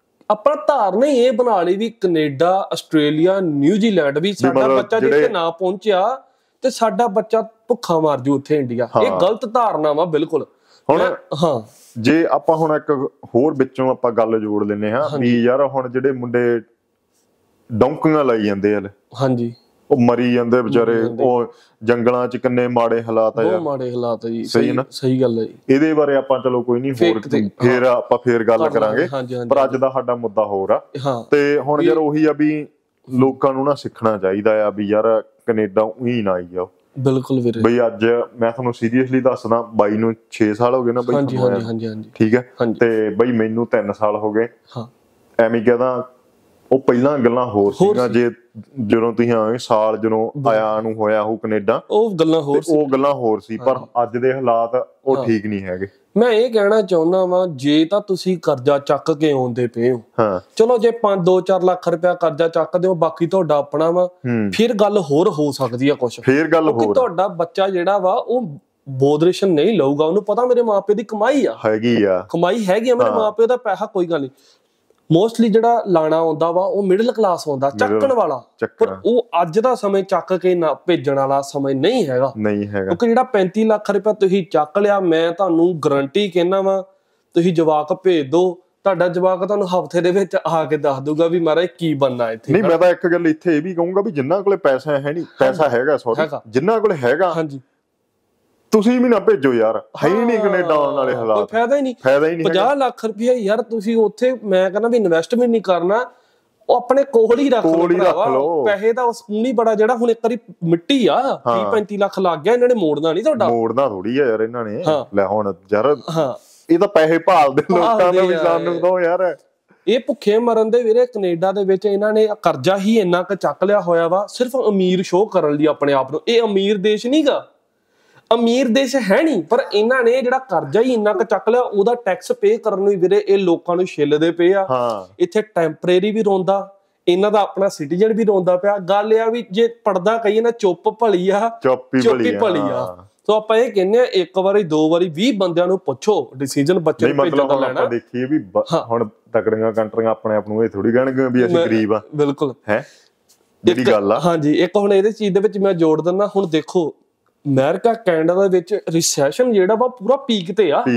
ਧਾਰਨਾ ਹੀ ਇਹ ਬਣਾ ਲਈ ਵੀ ਕੈਨੇਡਾ, ਆਸਟ੍ਰੇਲੀਆ, ਨਿਊਜ਼ੀਲੈਂਡ ਵੀ ਸਾਡਾ ਬੱਚਾ ਜਿੱਥੇ ਨਾ ਪਹੁੰਚਿਆ ਤੇ ਸਾਡਾ ਬੱਚਾ ਭੁੱਖਾ ਮਰ ਜੂ ਉੱਥੇ ਇੰਡੀਆ। ਇਹ ਗਲਤ ਧਾਰਨਾ ਵਾ ਬਿਲਕੁਲ। ਹੁਣ ਜੇ ਆਪਾਂ ਹੁਣ ਇੱਕ ਹੋਰ ਵਿੱਚੋਂ ਆਪਾਂ ਗੱਲ ਜੋੜ ਲੈਨੇ ਹਾਂ ਵੀ ਯਾਰ ਹੁਣ ਜਿਹੜੇ ਮੁੰਡੇ ਡੌਂਕੀਆਂ ਲਾਈ ਜਾਂਦੇ ਆ, ਹਾਂਜੀ, ਉਹ ਮਰੀ ਜਾਂਦੇ ਵਿਚਾਰੇ, ਉਹ ਜੰਗਲਾਂ 'ਚ ਕਿੰਨੇ ਮਾੜੇ ਹਾਲਾਤ ਆ ਯਾਰ। ਬਹੁਤ ਮਾੜੇ ਹਾਲਾਤ ਆ ਜੀ। ਸਹੀ ਨਾ? ਸਹੀ ਗੱਲ ਹੈ ਜੀ। ਇਹਦੇ ਬਾਰੇ ਆਪਾਂ ਚਲੋ ਕੋਈ ਨਹੀਂ ਹੋਰ ਫੇਰ ਗੱਲ ਕਰਾਂਗੇ, ਪਰ ਅੱਜ ਦਾ ਸਾਡਾ ਮੁੱਦਾ ਹੋਰ ਆ। ਤੇ ਹੁਣ ਯਾਰ ਉਹੀ ਆ ਵੀ ਲੋਕਾਂ ਨੂੰ ਨਾ ਸਿੱਖਣਾ ਚਾਹੀਦਾ ਆ ਵੀ ਯਾਰ ਕੈਨੇਡਾ ਉਹੀ ਨਾ ਆਈ ਜਾਓ। ਬਿਲਕੁਲ ਵੀਰੇ। ਬਈ ਅੱਜ ਮੈਂ ਤੁਹਾਨੂੰ ਸੀਰੀਅਸਲੀ ਦੱਸਦਾ, ਬਾਈ ਨੂੰ 6 ਸਾਲ ਹੋ ਗਏ ਨਾ ਬਈ। ਹਾਂਜੀ। ਠੀਕ ਹੈ। ਤੇ ਬਈ ਮੈਨੂੰ 3 ਸਾਲ ਹੋ ਗਏ। ਐਵੇਂ ਕਹਦਾ ਉਹ ਪਹਿਲਾਂ ਗੱਲਾਂ ਹੋਰ ਸੀਗੀਆਂ। ਜਦੋਂ ਤੁਸੀਂ ਆਏ ਸਾਲ ਜਦੋਂ ਆਇਆ ਨੂੰ ਹੋਇਆ ਉਹ ਕੈਨੇਡਾ, ਉਹ ਗੱਲਾਂ ਹੋਰ ਸੀ। ਪਰ ਅੱਜ ਦੇ ਹਾਲਾਤ ਉਹ ਠੀਕ ਨਹੀਂ ਹੈਗੇ। ਮੈਂ ਇਹ ਕਹਿਣਾ ਚਾਹੁੰਦਾ ਵਾਂ, ਜੇ ਤਾਂ ਤੁਸੀਂ ਕਰਜ਼ਾ ਚੱਕ ਕੇ ਆਉਂਦੇ ਪਏ ਹੋ, ਚਲੋ ਜੇ 5-2-4 ਲੱਖ ਰੁਪਇਆ ਕਰਜ਼ਾ ਚੱਕਦੇ ਹੋ, ਬਾਕੀ ਤੁਹਾਡਾ ਆਪਣਾ ਵਾ, ਫਿਰ ਗੱਲ ਹੋਰ ਹੋ ਸਕਦੀ ਆ ਕੁਛ। ਫਿਰ ਗੱਲ ਹੋਰ, ਤੁਹਾਡਾ ਬੱਚਾ ਜਿਹੜਾ ਵਾ ਉਹ ਬੋਧਰੇਸ਼ਨ ਨਹੀਂ ਲਊਗਾ, ਉਹਨੂੰ ਪਤਾ ਮੇਰੇ ਮਾਪੇ ਦੀ ਕਮਾਈ ਆ, ਕਮਾਈ ਹੈਗੀ ਆ, ਮੇਰੇ ਮਾਪੇ ਦਾ ਪੈਸਾ, ਕੋਈ ਗੱਲ ਨਹੀਂ। ਮੋਸਟਲੀ ਜਿਹੜਾ ਲਾਣਾ ਆਉਂਦਾ ਵਾ ਉਹ ਮਿਡਲ ਕਲਾਸ ਆਉਂਦਾ, ਚੱਕਣ ਵਾਲਾ। ਪਰ ਉਹ ਅੱਜ ਦਾ ਸਮੇਂ ਚੱਕ ਕੇ ਨਾ ਭੇਜਣ ਵਾਲਾ ਸਮੇਂ ਨਹੀਂ ਹੈਗਾ। ਕਿਉਂਕਿ ਜਿਹੜਾ 35 ਲੱਖ ਰੁਪਇਆ ਤੁਸੀਂ ਚੱਕ ਲਿਆ, ਮੈਂ ਤੁਹਾਨੂੰ ਗਰੰਟੀ ਕਹਿੰਦਾ ਵਾ, ਤੁਸੀਂ ਜਵਾਕ ਭੇਜ ਦੋ, ਤੁਹਾਡਾ ਜਵਾਕ ਤੁਹਾਨੂੰ ਹਫ਼ਤੇ ਦੇ ਵਿੱਚ ਆ ਕੇ ਦੱਸ ਦੂਗਾ ਵੀ ਮਹਾਰਾਜ ਕੀ ਬਣਨਾ ਇੱਥੇ। ਨਹੀਂ, ਮੈਂ ਤਾਂ ਇੱਕ ਗੱਲ ਇੱਥੇ ਇਹ ਵੀ ਕਹੂੰਗਾ ਵੀ ਜਿੰਨਾਂ ਕੋਲੇ ਪੈਸਾ ਹੈ ਨਹੀਂ, ਪੈਸਾ ਹੈਗਾ, ਸੌਰੀ, ਜਿੰਨਾਂ ਕੋਲੇ ਹੈਗਾ, ਤੁਸੀਂ ਵੀ ਨਾ ਭੇਜੋ ਯਾਰ। ਹੈ ਹੀ ਨਹੀਂ ਕੈਨੇਡਾ ਆਉਣ ਵਾਲੇ ਹਾਲਾਤ, ਕੋਈ ਫਾਇਦਾ ਹੀ ਨਹੀਂ। 50 ਲੱਖ ਰੁਪਇਆ ਯਾਰ ਤੁਸੀਂ ਉੱਥੇ, ਮੈਂ ਕਹਿੰਦਾ ਵੀ ਇਨਵੈਸਟਮੈਂਟ ਨਹੀਂ ਕਰਨਾ, ਉਹ ਆਪਣੇ ਕੋਲ ਹੀ ਰੱਖ ਲਓ। ਪੈਸੇ ਦਾ ਸਕੂਨ ਹੀ ਬੜਾ, ਜਿਹੜਾ ਹੁਣ ਇੱਕ ਵਾਰੀ ਮਿੱਟੀ ਆ 30-35 ਲੱਖ ਲੱਗ ਗਿਆ, ਇਹਨਾਂ ਨੇ ਮੋੜਨਾ ਨਹੀਂ ਤੁਹਾਡਾ। ਮੋੜਨਾ ਥੋੜੀ ਆ ਯਾਰ ਇਹਨਾਂ ਨੇ। ਲੈ ਹੁਣ ਯਾਰ ਇਹ ਤਾਂ ਪੈਸੇ ਭਾਲਦੇ ਲੋਕਾਂ ਦਾ, ਵੀ ਸਾਨੂੰ ਦੋ ਯਾਰ। ਇਹ ਭੁੱਖੇ ਮਰਨ ਦੇ ਵੀਰੇ ਕੈਨੇਡਾ ਦੇ ਵਿੱਚ ਇਹਨਾਂ ਨੇ ਕਰਜ਼ਾ ਹੀ ਇੰਨਾ ਕੁ ਚੱਕ ਲਿਆ ਹੋਇਆ ਵਾ, ਸਿਰਫ ਅਮੀਰ ਸ਼ੋਅ ਕਰਨ ਲਈ ਆਪਣੇ ਆਪ ਨੂੰ। ਇਹ ਅਮੀਰ ਦੇਸ਼ ਨੀ ਗਾ, ਅਮੀਰ ਦੇਸ਼ ਹੈ ਨਹੀਂ, ਪਰ ਇਹਨਾਂ ਨੇ ਜਿਹੜਾ ਕਰਜ਼ਾ ਹੀ ਇੰਨਾ ਕੁ ਚੱਕ ਲਿਆ, ਉਹਦਾ ਟੈਕਸ ਪੇ ਕਰਨ ਨੂੰ ਵੀਰੇ ਇਹ ਲੋਕਾਂ ਨੂੰ ਛਿੱਲਦੇ ਪਏ ਆ। ਇੱਥੇ ਟੈਂਪਰੇਰੀ ਵੀ ਰੋਂਦਾ, ਇਹਨਾਂ ਦਾ ਆਪਣਾ ਸਿਟੀਜ਼ਨ ਵੀ ਰੋਂਦਾ ਪਿਆ। ਗੱਲ ਇਹ ਆ ਵੀ ਜੇ ਪੜਦਾ ਕਹੀਏ ਨਾ, ਚੁੱਪ ਭਲੀ ਆ, ਚੁੱਪੀ ਭਲੀ ਆ। ਸੋ ਆਪਾਂ ਇਹ ਕਹਿੰਦੇ ਆ, ਇੱਕ ਵਾਰੀ 2 ਵਾਰੀ 20 ਬੰਦਿਆਂ ਨੂੰ ਪੁੱਛੋ ਡਿਸੀਜਨ ਬੱਚੇ ਨੂੰ ਭੇਜਣ ਦਾ ਲੈਣਾ। ਆਪਾਂ ਦੇਖੀਏ ਵੀ ਹੁਣ ਤਕੜੀਆਂ ਕੰਟਰੀਆਂ ਆਪਣੇ ਆਪ ਨੂੰ ਇਹ ਥੋੜੀ ਕਹਿਣਗੇ ਵੀ ਅਸੀਂ ਗਰੀਬ ਆ। ਬਿਲਕੁਲ ਹੈ ਜਿਹੜੀ ਗੱਲ ਆ। ਹਾਂਜੀ, ਇੱਕ ਹੁਣ ਇਹਦੇ ਚੀਜ਼ ਦੇ ਵਿੱਚ ਮੈਂ ਜੋੜ ਦਿੰਦਾ, ਹੁਣ ਦੇਖੋ ਅਮਰੀਕਾ, ਕੈਨੇਡਾ ਦੇ ਵਿੱਚ ਰਿਸੈਸ਼ਨ ਜਿਹੜਾ ਵਾ ਪੂਰਾ ਪੀਕ ਤੇ ਆ।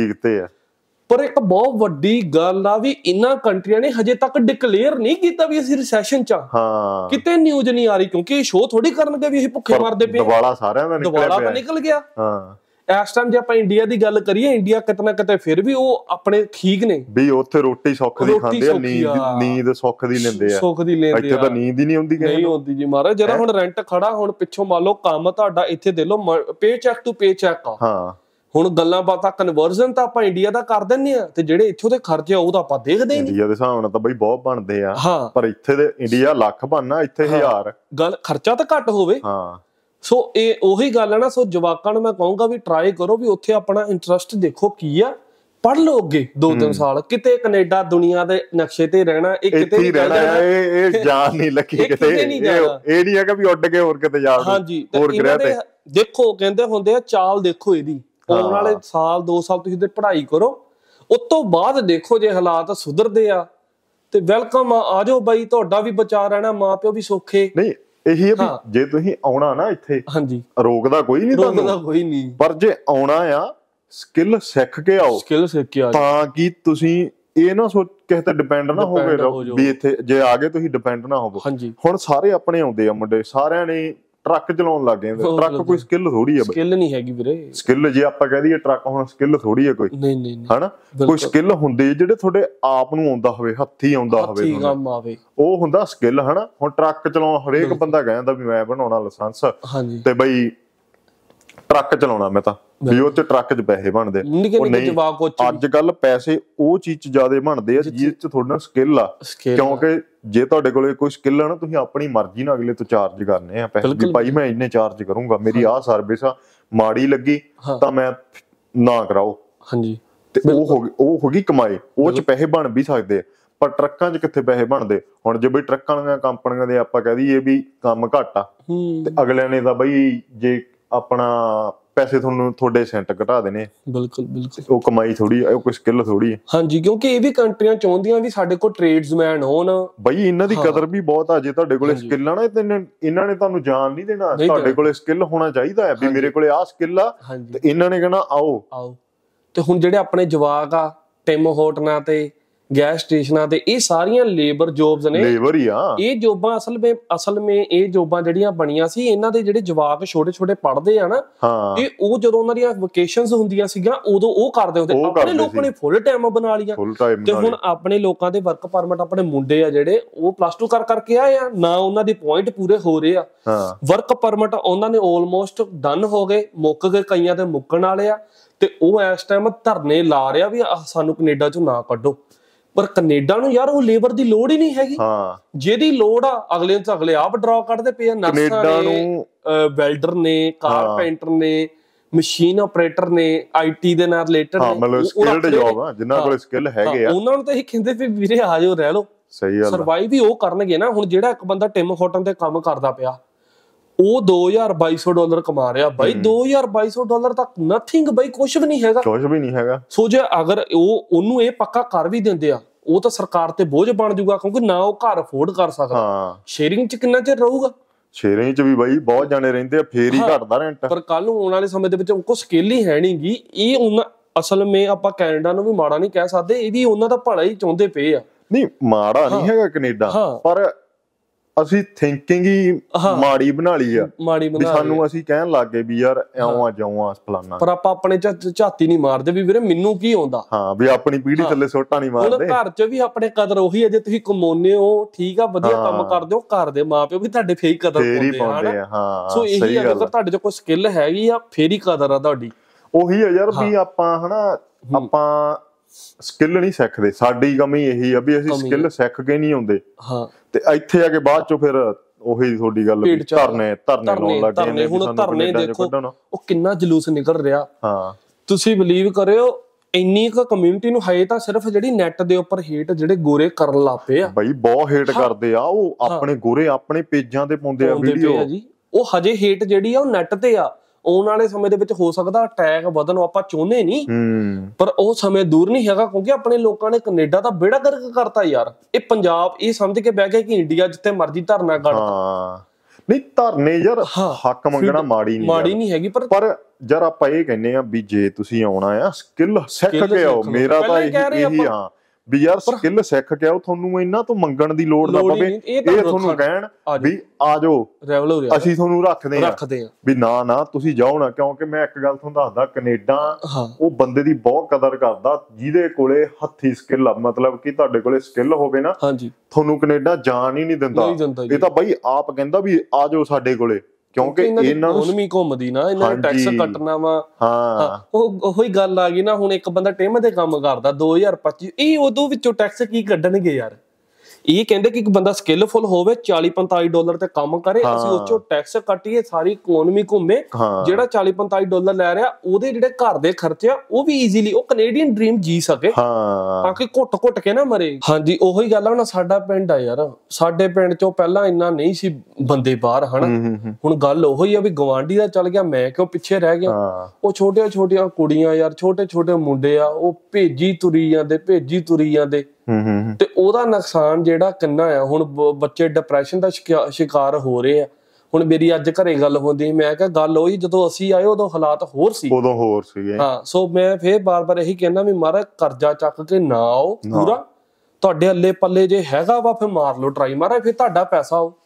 ਪਰ ਇੱਕ ਬਹੁਤ ਵੱਡੀ ਗੱਲ ਆ ਵੀ ਇਹਨਾਂ ਕੰਟਰੀਆਂ ਨੇ ਹਜੇ ਤੱਕ ਡਿਕਲੇਅਰ ਨਹੀਂ ਕੀਤਾ ਵੀ ਅਸੀਂ ਰਿਸੈਸ਼ਨ ਚ ਆ। ਕਿਤੇ ਨਿਊਜ਼ ਨਹੀਂ ਆ ਰਹੀ, ਕਿਉਂਕਿ ਇਹ ਸ਼ੋਅ ਥੋੜੀ ਕਰਨਗੇ ਵੀ ਅਸੀਂ ਭੁੱਖੇ ਮਰਦੇ ਪਏ। ਦਿਵਾਲਾ ਸਾਰਿਆਂ ਦਾ ਨਿਕਲ ਗਿਆ। ਇਸ ਟਾਈਮ ਜੇ ਆਪਾਂ ਇੰਡੀਆ ਦੀ ਗੱਲ ਕਰੀਏ, ਇੰਡੀਆ ਕਿਤੇ ਨਾ ਕਿਤੇ ਫਿਰ ਵੀ ਉਹ ਆਪਣੇ ਠੀਕ ਨੇ ਵੀ, ਉੱਥੇ ਰੋਟੀ ਸੁੱਖ ਦੀ ਖਾਂਦੇ ਆ, ਨੀਂਦ ਸੁੱਖ ਦੀ ਲੈਂਦੇ ਆ। ਇੱਥੇ ਤਾਂ ਨੀਂਦ ਹੀ ਨਹੀਂ ਆਉਂਦੀ, ਨਹੀਂ ਆਉਂਦੀ ਜੀ ਮਹਾਰਾਜ। ਜਿਹੜਾ ਹੁਣ ਰੈਂਟ ਖੜਾ, ਹੁਣ ਪਿੱਛੋਂ ਮੰਨ ਲਓ ਕੰਮ ਤੁਹਾਡਾ ਇੱਥੇ ਦੇ ਲਓ paycheck to paycheck ਆ। ਹੁਣ ਗੱਲਾਂ ਬਾਤਾਂ ਕਨਵਰਜ਼ਨ ਤਾਂ ਆਪਾਂ ਇੰਡੀਆ ਦਾ ਕਰ ਦਿੰਦੇ ਆ, ਤੇ ਜਿਹੜੇ ਇੱਥੋਂ ਦੇ ਖਰਚੇ ਆ ਉਹ ਤਾਂ ਆਪਾਂ ਦੇਖਦੇ ਹੀ ਨਹੀਂ। ਇੰਡੀਆ ਦੇ ਹਿਸਾਬ ਨਾਲ ਤਾਂ ਬਈ ਬਹੁਤ ਬਣਦੇ ਆ, ਪਰ ਇੱਥੇ ਦੇ ਇੰਡੀਆ ਲੱਖ ਬਣਨਾ, ਇੱਥੇ 1000। ਗੱਲ ਖਰਚਾ ਤਾਂ ਘੱਟ ਹੋਵੇ। ਸੋ ਇਹ ਉਹੀ ਗੱਲ ਹੈ ਨਾ। ਸੋ ਜਵਾਕਾਂ ਨੂੰ ਮੈਂ ਕਹੂੰਗਾ ਵੀ ਟਰਾਈ ਕਰੋ, ਵੀ ਉੱਥੇ ਆਪਣਾ ਇੰਟਰਸਟ ਦੇਖੋ ਕੀ ਆ, ਪੜ੍ਹ ਲਓ ਅੱਗੇ 2-3 ਸਾਲ। ਕਿਤੇ ਕੈਨੇਡਾ ਦੁਨੀਆ ਦੇ ਨਕਸ਼ੇ ਤੇ ਰਹਿਣਾ, ਇਹ ਕਿਤੇ ਨਹੀਂ ਰਹਿਣਾ। ਇਹ ਜਾਨ ਨਹੀਂ ਲੱਗੀ ਕਿਤੇ, ਇਹ ਨਹੀਂ ਹੈਗਾ ਵੀ ਉੱਡ ਕੇ ਹੋਰ ਕਿਤੇ ਜਾ। ਹਾਂਜੀ, ਹੋਰ ਗ੍ਰਹਿ ਤੇ ਦੇਖੋ ਕਹਿੰਦੇ ਹੁੰਦੇ ਆ, ਚਾਲ ਦੇਖੋ ਇਹਦੀ, ਆਉਣ ਵਾਲੇ ਸਾਲ 2 ਸਾਲ ਤੁਸੀਂ ਤੇ ਪੜ੍ਹਾਈ ਕਰੋ, ਉਸ ਤੋਂ ਬਾਅਦ ਦੇਖੋ ਜੇ ਹਾਲਾਤ ਸੁਧਰਦੇ ਆ ਤੇ ਵੈਲਕਮ ਆ ਜਾਓ ਬਾਈ, ਤੁਹਾਡਾ ਵੀ ਬਚਾ ਰਹਿਣਾ, ਮਾਂ ਪਿਓ ਵੀ ਸੌਖੇ। ਨਹੀਂ, ਇਹੀ ਹੈ ਵੀ ਜੇ ਤੁਸੀਂ ਆਉਣਾ ਨਾ ਇੱਥੇ, ਹਾਂਜੀ, ਰੋਕਦਾ ਕੋਈ ਨਹੀਂ ਤੁਹਾਨੂੰ, ਪਰ ਜੇ ਆਉਣਾ ਆ ਸਕਿੱਲ ਸਿੱਖ ਕੇ ਆਓ, ਤਾਂ ਕਿ ਤੁਸੀਂ ਇਹ ਨਾ ਸੋਚ ਕਿਸੇ ਤੇ ਡਿਪੈਂਡ ਨਾ ਹੋਵੇ ਵੀ ਇੱਥੇ ਜੇ ਆ ਗਏ ਤੁਸੀਂ ਡਿਪੈਂਡ ਨਾ ਹੋਵੋ। ਹੁਣ ਸਾਰੇ ਆਪਣੇ ਆਉਂਦੇ ਆ ਮੁੰਡੇ, ਸਾਰਿਆਂ ਨੇ ਟਰੱਕ ਚਲਾਉਣ ਲੱਗ ਗਏ। ਟਰੱਕ ਕੋਈ ਸਕਿੱਲ ਥੋੜੀ ਆ, ਸਕਿੱਲ ਨਹੀਂ ਹੈਗੀ ਵੀਰੇ। ਸਕਿੱਲ ਜੇ ਆਪਾਂ ਕਹਿ ਦਈਏ ਟਰੱਕ ਹੁਣ ਸਕਿੱਲ ਥੋੜੀ ਆ ਕੋਈ, ਨਹੀਂ ਹਨਾ। ਕੋਈ ਸਕਿੱਲ ਹੁੰਦੇ ਜਿਹੜੇ ਤੁਹਾਡੇ ਆਪ ਨੂੰ ਆਉਂਦਾ ਹੋਵੇ, ਹੱਥੀ ਆਉਂਦਾ ਹੋਵੇ, ਕੰਮ ਆਵੇ, ਉਹ ਹੁੰਦਾ ਸਕਿੱਲ, ਹਨਾ। ਹੁਣ ਟਰੱਕ ਚਲਾਉਣ ਹਰੇਕ ਬੰਦਾ ਕਹਿੰਦਾ ਵੀ ਮੈਂ ਬਣਾਉਣਾ ਲਾਇਸੈਂਸ ਤੇ ਬਈ ਟਰੱਕ ਚਲਾਉਣਾ ਮੈਂ ਤਾਂ, ਵੀ ਉਹ ਚ ਟਰੱਕ ਚ ਪੈਸੇ ਬਣਦੇ। ਅੱਜ ਕੱਲ ਪੈਸੇ ਉਹ ਚੀਜ਼ ਚ ਜ਼ਿਆਦਾ ਬਣਦੇ ਆ ਜਿਹਦੇ ਚ ਤੁਹਾਡਾ ਸਕਿੱਲ ਆ, ਕਿਉਂਕਿ ਜੇ ਤੁਹਾਡੇ ਕੋਲੇ ਕੋਈ ਸਕਿੱਲ ਆ ਨਾ, ਤੁਸੀਂ ਆਪਣੀ ਮਰਜ਼ੀ ਨਾਲ ਅਗਲੇ ਤੋਂ ਚਾਰਜ ਕਰਨੇ ਆ ਪੈਸੇ, ਵੀ ਭਾਈ ਮੈਂ ਇੰਨੇ ਚਾਰਜ ਕਰੂੰਗਾ, ਮੇਰੀ ਆਹ ਸਰਵਿਸ ਆ, ਮਾੜੀ ਲੱਗੀ ਤਾਂ ਮੈਂ ਨਾ ਕਰਾਓ, ਤੇ ਉਹ ਹੋ ਗਈ ਕਮਾਈ, ਉਹ ਚ ਪੈਸੇ ਬਣ ਵੀ ਸਕਦੇ ਆ। ਪਰ ਟਰੱਕਾਂ 'ਚ ਕਿੱਥੇ ਪੈਸੇ ਬਣਦੇ? ਹੁਣ ਜੇ ਬਈ ਟਰੱਕਾਂ ਵਾਲੀਆਂ ਕੰਪਨੀਆਂ ਦੇ ਆਪਾਂ ਕਹਿ ਦਈਏ ਵੀ ਕੰਮ ਘੱਟ ਆ, ਤੇ ਅਗਲਿਆਂ ਨੇ ਤਾਂ ਬਈ ਜੇ ਆਪਣਾ ਪੈਸੇ ਤੁਹਾਨੂੰ ਤੁਹਾਡੇ ਸੈਂਟ ਘਟਾ ਦੇਣੇ। ਬਿਲਕੁਲ ਬਿਲਕੁਲ, ਉਹ ਕਮਾਈ ਥੋੜੀ ਆ, ਉਹ ਕੋਈ ਸਕਿੱਲ ਥੋੜੀ ਆ। ਹਾਂਜੀ, ਕਿਉਂਕਿ ਇਹ ਵੀ ਕੰਟਰੀਆਂ ਚਾਹੁੰਦੀਆਂ ਵੀ ਸਾਡੇ ਕੋਲ ਟ੍ਰੇਡਸਮੈਨ ਹੋਣ। ਬਈ ਇਹਨਾਂ ਦੀ ਕਦਰ ਵੀ ਬਹੁਤ ਆ। ਜੇ ਤੁਹਾਡੇ ਕੋਲੇ ਸਕਿੱਲ ਆ ਨਾ, ਇਹਨਾਂ ਨੇ ਤੁਹਾਨੂੰ ਜਾਣ ਨਹੀਂ ਦੇਣਾ। ਤੁਹਾਡੇ ਕੋਲੇ ਸਕਿੱਲ ਹੋਣਾ ਚਾਹੀਦਾ ਹੈ, ਵੀ ਮੇਰੇ ਕੋਲੇ ਆਹ ਸਕਿੱਲ ਆ, ਤੇ ਇਹਨਾਂ ਨੇ ਕਹਿਣਾ ਆਓ ਆਓ। ਤੇ ਹੁਣ ਜਿਹੜੇ ਆਪਣੇ ਜਵਾਕ ਆ ਟਿਮ ਹੋਟਲਾਂ ਤੇ ਗੈਸ ਸਟੇਸ਼ਨਾਂ ਤੇ, ਇਹ ਸਾਰੀਆਂ ਲੇਬਰ ਜੋਬਸ ਨੇ, ਲੇਬਰ ਹੀ ਆ ਇਹ ਜੋਬਾਂ। ਅਸਲ ਵਿੱਚ ਇਹ ਜੋਬਾਂ ਜਿਹੜੀਆਂ ਬਣੀਆਂ ਸੀ, ਇਹਨਾਂ ਦੇ ਜਿਹੜੇ ਜਵਾਕ ਛੋਟੇ ਛੋਟੇ ਪੜ੍ਹਦੇ ਆ ਨਾ, ਇਹ ਉਹ ਜਦੋਂ ਉਹਨਾਂ ਦੀਆਂ ਵਕੇਸ਼ਨਸ ਹੁੰਦੀਆਂ ਸੀਗੀਆਂ ਉਦੋਂ ਉਹ ਕਰਦੇ ਹੁੰਦੇ। ਆਪਣੇ ਲੋਕਾਂ ਨੇ ਫੁੱਲ ਟਾਈਮ ਬਣਾ ਲਿਆ, ਤੇ ਹੁਣ ਆਪਣੇ ਲੋਕਾਂ ਦੇ ਵਰਕ ਪਰਮਿਟ, ਆਪਣੇ ਮੁੰਡੇ ਆ ਜਿਹੜੇ ਉਹ +2 ਕਰ ਕਰਕੇ ਆਏ ਆ ਨਾ, ਉਹਨਾਂ ਦੇ ਪੁਆਇੰਟ ਪੂਰੇ ਹੋ ਰਹੇ ਆ। ਵਰਕ ਪਰਮਿਟ ਉਹਨਾਂ ਨੇ ਆਲਮੋਸਟ ਡਨ ਹੋ ਗਏ, ਮੁੱਕ ਗਏ, ਕਈਆਂ ਦੇ ਮੁੱਕਣ ਵਾਲੇ ਆ, ਤੇ ਉਹ ਇਸ ਟਾਈਮ ਧਰਨੇ ਲਾ ਰਿਹਾ ਵੀ ਸਾਨੂੰ ਕੈਨੇਡਾ ਚੋਂ ਨਾ ਕੱਢੋ। ਪਰ ਕੈਨੇਡਾ ਨੂੰ ਯਾਰ ਉਹ ਲੇਬਰ ਦੀ ਲੋੜ ਹੀ ਨਹੀਂ ਹੈਗੀ। ਜਿਹਦੀ ਲੋੜ ਆ ਅਗਲੇ ਆਪ ਡਰਾ ਕੱਢਦੇ ਪਏ ਆ। ਨਰਸਾਂ ਨੇ, ਵੈਲਡਰ ਨੇ, ਕਾਰਪੈਂਟਰ ਨੇ, ਮਸ਼ੀਨ ਆਪਰੇਟਰ ਨੇ, IT ਦੇ ਨਾਲ ਰਿਲੇਟਡ ਨੇ, ਮਤਲਬ ਸਕਿੱਲਡ ਜੌਬ ਆ, ਜਿਨ੍ਹਾਂ ਕੋਲ ਸਕਿੱਲ ਹੈਗੇ ਆ, ਉਹਨਾਂ ਨੂੰ ਤਾਂ ਇਹ ਕਹਿੰਦੇ ਵੀ ਵੀਰੇ ਆ ਜਾਓ ਰਹਿ ਲਓ। ਸਹੀ ਗੱਲ, ਸਰਵਾਈਵ ਵੀ ਉਹ ਕਰਨਗੇ ਨਾ। ਹੁਣ ਜਿਹੜਾ ਇੱਕ ਬੰਦਾ ਟਿਮ ਹੋਟਲ ਤੇ ਕੰਮ ਕਰਦਾ ਪਿਆ, ਉਹ $2200 ਕਮਾ ਰਿਹਾ ਬਾਈ। $2200 ਤੱਕ ਨਥਿੰਗ ਬਾਈ, ਕੁਛ ਵੀ ਨਹੀਂ ਹੈਗਾ, ਕੁਛ ਵੀ ਨਹੀਂ ਹੈਗਾ। ਸੋ ਜੇ ਅਗਰ ਉਹਨੂੰ ਇਹ ਪੱਕਾ ਕਰ ਵੀ ਦਿੰਦੇ ਆ, ਉਹ ਤਾਂ ਸਰਕਾਰ ਤੇ ਬੋਝ ਬਣ ਜਾਊਗਾ, ਕਿਉਂਕਿ ਨਾ ਉਹ ਘਰ ਅਫੋਰਡ ਕਰ ਸਕਦਾ। ਸ਼ੇਅਰਿੰਗ ਚ ਕਿੰਨਾ ਚਿਰ ਰਹੂਗਾ? ਸ਼ੇਅਰਿੰਗ ਚ ਵੀ ਬਾਈ ਬਹੁਤ ਜਾਣੇ ਰਹਿੰਦੇ ਆ, ਫੇਰ ਹੀ ਘਟਦਾ ਰੈਂਟ। ਪਰ ਕੱਲ ਨੂੰ ਆਉਣ ਵਾਲੇ ਸਮੇਂ ਦੇ ਵਿੱਚ ਕੋਈ ਸਕਿੱਲ ਹੀ ਹੈ ਨੀ ਗੀ। ਇਹ ਉਹਨਾਂ ਅਸਲ ਵਿੱਚ ਆਪਾਂ ਕੈਨੇਡਾ ਨੂੰ ਵੀ ਮਾੜਾ ਨਹੀਂ ਕਹਿ ਸਕਦੇ, ਇਹ ਵੀ ਉਹਨਾਂ ਦਾ ਭਲਾ ਹੀ ਚਾਹੁੰਦੇ ਪਏ ਆ। ਨਹੀਂ ਮਾੜਾ ਨਹੀਂ ਹੈਗਾ ਕੈਨੇਡਾ, ਪਰ ਅਸੀਂ ਥਿੰਕਿੰਗ ਹੀ ਮਾੜੀ ਬਣਾ ਲਈ ਆ। ਵੀ ਸਾਨੂੰ ਅਸੀਂ ਕਹਿਣ ਲੱਗ ਗਏ ਵੀ ਯਾਰ ਇਉਂ ਆ ਜਿਉਂ ਆ ਫਲਾਨਾ, ਪਰ ਆਪਾਂ ਆਪਣੇ ਝਾਤੀ ਨਹੀਂ ਮਾਰਦੇ ਵੀ ਵੀਰੇ ਮੈਨੂੰ ਕੀ ਆਉਂਦਾ। ਵੀ ਆਪਣੀ ਪੀੜ੍ਹੀ ਥੱਲੇ ਸੋਟਾ ਨਹੀਂ ਮਾਰਦੇ। ਘਰ ਚ ਵੀ ਆਪਣੇ ਕਦਰ ਉਹੀ ਹੈ, ਜੇ ਤੁਸੀਂ ਕਮਾਉਂਦੇ ਹੋ ਠੀਕ ਆ, ਵਧੀਆ ਕੰਮ ਕਰਦੇ ਹੋ, ਘਰ ਦੇ ਮਾਂ ਪਿਓ ਵੀ ਤੁਹਾਡੇ ਫੇਰ ਹੀ ਕਦਰ ਪਾਉਂਦੇ ਆ। ਸੋ ਇਹੀ ਆ, ਅਗਰ ਤੁਹਾਡੇ ਚ ਕੋਈ ਸਕਿੱਲ ਹੈਗੀ ਆ ਫੇਰ ਹੀ ਕਦਰ ਆ ਤੁਹਾਡੀ। ਉਹੀ ਆ ਯਾਰ ਵੀ ਆਪਾਂ ਹਨਾ, ਆਪਾਂ ਸਕਿੱਲ ਨਹੀਂ ਸਿੱਖਦੇ। ਸਾਡੀ ਕਮੀ ਇਹੀ ਆ ਵੀ ਅਸੀਂ ਸਕਿੱਲ ਸਿੱਖ ਕੇ ਨਹੀਂ ਆਉਂਦੇ, ਤੇ ਇੱਥੇ ਆ ਕੇ ਬਾਅਦ ਚੋਂ ਫਿਰ ਉਹੀ ਤੁਹਾਡੀ ਗੱਲ, ਧਰਨੇ ਲਾਉਣ ਲੱਗ ਗਏ। ਹੁਣ ਧਰਨੇ ਦੇਖੋ ਉਹ ਕਿੰਨਾ ਜਲੂਸ ਨਿਕਲ ਰਿਹਾ। ਤੁਸੀਂ ਬਿਲੀਵ ਕਰਿਓ, ਇੰਨੀ ਕੁ ਕਮਿਊਨਿਟੀ ਨੂੰ ਹਜੇ ਤਾਂ ਸਿਰਫ ਜਿਹੜੀ ਨੈਟ ਦੇ ਉੱਪਰ ਹੇਟ ਜਿਹੜੇ ਗੋਰੇ ਕਰਨ ਲੱਗ ਪਏ ਆ ਬਈ, ਬਹੁਤ ਹੇਟ ਕਰਦੇ ਆ ਉਹ। ਆਪਣੇ ਗੋਰੇ ਆਪਣੇ ਪੇਜਾਂ ਤੇ ਪਾਉਂਦੇ ਆ ਵੀਡੀਓ। ਉਹ ਹਜੇ ਹੇਟ ਜਿਹੜੀ ਆ ਉਹ ਨੈਟ ਤੇ ਆ। ਆਉਣ ਵਾਲੇ ਸਮੇਂ ਦੇ ਵਿੱਚ ਹੋ ਸਕਦਾ ਅਟੈਕ ਵਧਣ, ਆਪਾਂ ਚਾਹੁੰਦੇ ਨਹੀਂ, ਪਰ ਉਹ ਸਮੇਂ ਦੂਰ ਨਹੀਂ ਹੈਗਾ, ਕਿਉਂਕਿ ਆਪਣੇ ਲੋਕਾਂ ਨੇ ਕੈਨੇਡਾ ਦਾ ਬੇੜਾ ਗਰਕ ਕਰਤਾ ਯਾਰ। ਇਹ ਪੰਜਾਬ ਇਹ ਸਮਝ ਕੇ ਬਹਿ ਗਿਆ ਕਿ ਇੰਡੀਆ ਜਿੱਥੇ ਮਰਜ਼ੀ ਧਰਨਾ ਕੱਢ। ਨਹੀਂ ਧਰਨੇ ਯਾਰ ਹੱਕ ਮੰਗਣਾ ਮਾੜੀ ਨਹੀਂ ਹੈਗੀ, ਪਰ ਯਾਰ ਆਪਾਂ ਇਹ ਕਹਿੰਦੇ ਆ ਵੀ ਜੇ ਤੁਸੀਂ ਆਉਣਾ ਆ ਸਕਿੱਲ ਸਿੱਖ ਕੇ ਆਓ। ਮੇਰਾ ਤਾਂ ਇਹੀ ਆ ਵੀ ਯਾਰ ਸਕਿੱਲ ਸਿੱਖ ਕੇ ਆਓ, ਤੁਹਾਨੂੰ ਇਹਨਾਂ ਤੋਂ ਮੰਗਣ ਦੀ ਲੋੜ ਨਾ ਪਵੇ। ਇਹ ਤੁਹਾਨੂੰ ਕਹਿਣ ਵੀ ਆ ਜਾਓ ਅਸੀਂ ਤੁਹਾਨੂੰ ਰੱਖਦੇ ਆ, ਵੀ ਨਾ ਤੁਸੀਂ ਜਾਓ ਨਾ। ਕਿਉਂਕਿ ਮੈਂ ਇੱਕ ਗੱਲ ਤੁਹਾਨੂੰ ਦੱਸਦਾ, ਕੈਨੇਡਾ ਉਹ ਬੰਦੇ ਦੀ ਬਹੁਤ ਕਦਰ ਕਰਦਾ ਜਿਹਦੇ ਕੋਲੇ ਹੱਥੀ ਸਕਿੱਲ ਆ। ਮਤਲਬ ਕਿ ਤੁਹਾਡੇ ਕੋਲੇ ਸਕਿੱਲ ਹੋਵੇ ਨਾ, ਤੁਹਾਨੂੰ ਕੈਨੇਡਾ ਜਾਣ ਹੀ ਨਹੀਂ ਦਿੰਦਾ। ਇਹ ਤਾਂ ਬਾਈ ਆਪ ਕਹਿੰਦਾ ਵੀ ਆ ਜਾਓ ਸਾਡੇ ਕੋਲੇ, ਕਿਉਂਕਿ ਇਹਨਾਂ ਨੂੰ ਇਕਨੋਮੀ ਘੁੰਮਦੀ ਨਾ, ਇਹਨਾਂ ਨੇ ਟੈਕਸ ਕੱਟਣਾ ਵਾ। ਉਹੀ ਗੱਲ ਆ ਗਈ ਨਾ। ਹੁਣ ਇੱਕ ਬੰਦਾ ਟਿਮ ਦੇ ਕੰਮ ਕਰਦਾ 2025, ਇਹ ਉਦੋਂ ਵਿੱਚੋਂ ਟੈਕਸ ਕੀ ਕੱਢਣਗੇ ਯਾਰ? ਇਹ ਕਹਿੰਦੇ ਕਿ ਇੱਕ ਬੰਦਾ ਸਕਿੱਲਫੁਲ ਹੋਵੇ, $40-45 ਤੇ ਕੰਮ ਕਰੇ, ਅਸੀਂ ਉਹ ਚੋਂ ਟੈਕਸ ਕੱਟੀਏ, ਸਾਰੀ ਇਕਨੋਮੀ ਘੁੰਮੇ। ਜਿਹੜਾ $40-45 ਲੈ ਰਿਹਾ, ਉਹਦੇ ਜਿਹੜੇ ਘਰ ਦੇ ਖਰਚੇ ਆ ਉਹ ਵੀ ਈਜ਼ੀਲੀ ਉਹ ਕੈਨੇਡੀਅਨ ਡ੍ਰੀਮ ਜੀ ਸਕੇ, ਤਾਂ ਕਿ ਘੁੱਟ ਕੇ ਨਾ ਮਰੇ। ਹਾਂਜੀ, ਉਹੀ ਗੱਲ ਆ। ਹੁਣ ਸਾਡਾ ਪਿੰਡ ਆ ਯਾਰ, ਸਾਡੇ ਪਿੰਡ ਚੋਂ ਪਹਿਲਾਂ ਇੰਨਾ ਨਹੀਂ ਸੀ ਬੰਦੇ ਬਾਹਰ, ਹਨਾ। ਹੁਣ ਗੱਲ ਉਹੀ ਆ ਵੀ ਗਵਾਂਢੀ ਦਾ ਚੱਲ ਗਿਆ, ਮੈਂ ਕਿਉਂ ਪਿੱਛੇ ਰਹਿ ਗਿਆ। ਉਹ ਛੋਟੀਆਂ ਕੁੜੀਆਂ ਯਾਰ, ਛੋਟੇ ਮੁੰਡੇ ਆ, ਉਹ ਭੇਜੀ ਤੁਰੀ ਜਾਂਦੇ। ਤੇ ਉਹਦਾ ਨੁਕਸਾਨ ਜਿਹੜਾ ਕਿੰਨਾ ਆ। ਹੁਣ ਬੱਚੇ ਡਿਪਰੈਸ਼ਨ ਦਾ ਸ਼ਿਕਾਰ ਹੋ ਰਹੇ ਆ। ਹੁਣ ਮੇਰੀ ਅੱਜ ਘਰੇ ਗੱਲ ਹੁੰਦੀ, ਮੈਂ ਕਿਹਾ ਗੱਲ ਉਹੀ ਜਦੋਂ ਅਸੀਂ ਆਏ ਉਦੋਂ ਹਾਲਾਤ ਹੋਰ ਸੀ, ਉਦੋਂ ਹੋਰ ਸੀਗੇ। ਸੋ ਮੈਂ ਫੇਰ ਬਾਰ-ਬਾਰ ਇਹੀ ਕਹਿੰਦਾ ਵੀ ਮਹਾਰਾਜ ਕਰਜ਼ਾ ਚੱਕ ਕੇ ਨਾ ਆਓ ਪੂਰਾ। ਤੁਹਾਡੇ ਅੱਲੇ ਪੱਲੇ ਜੇ ਹੈਗਾ ਵਾ ਫਿਰ ਮਾਰ ਲਓ ਟਰਾਈ, ਮਹਾਰਾਜ ਫਿਰ ਤੁਹਾਡਾ ਪੈਸਾ ਆਓ।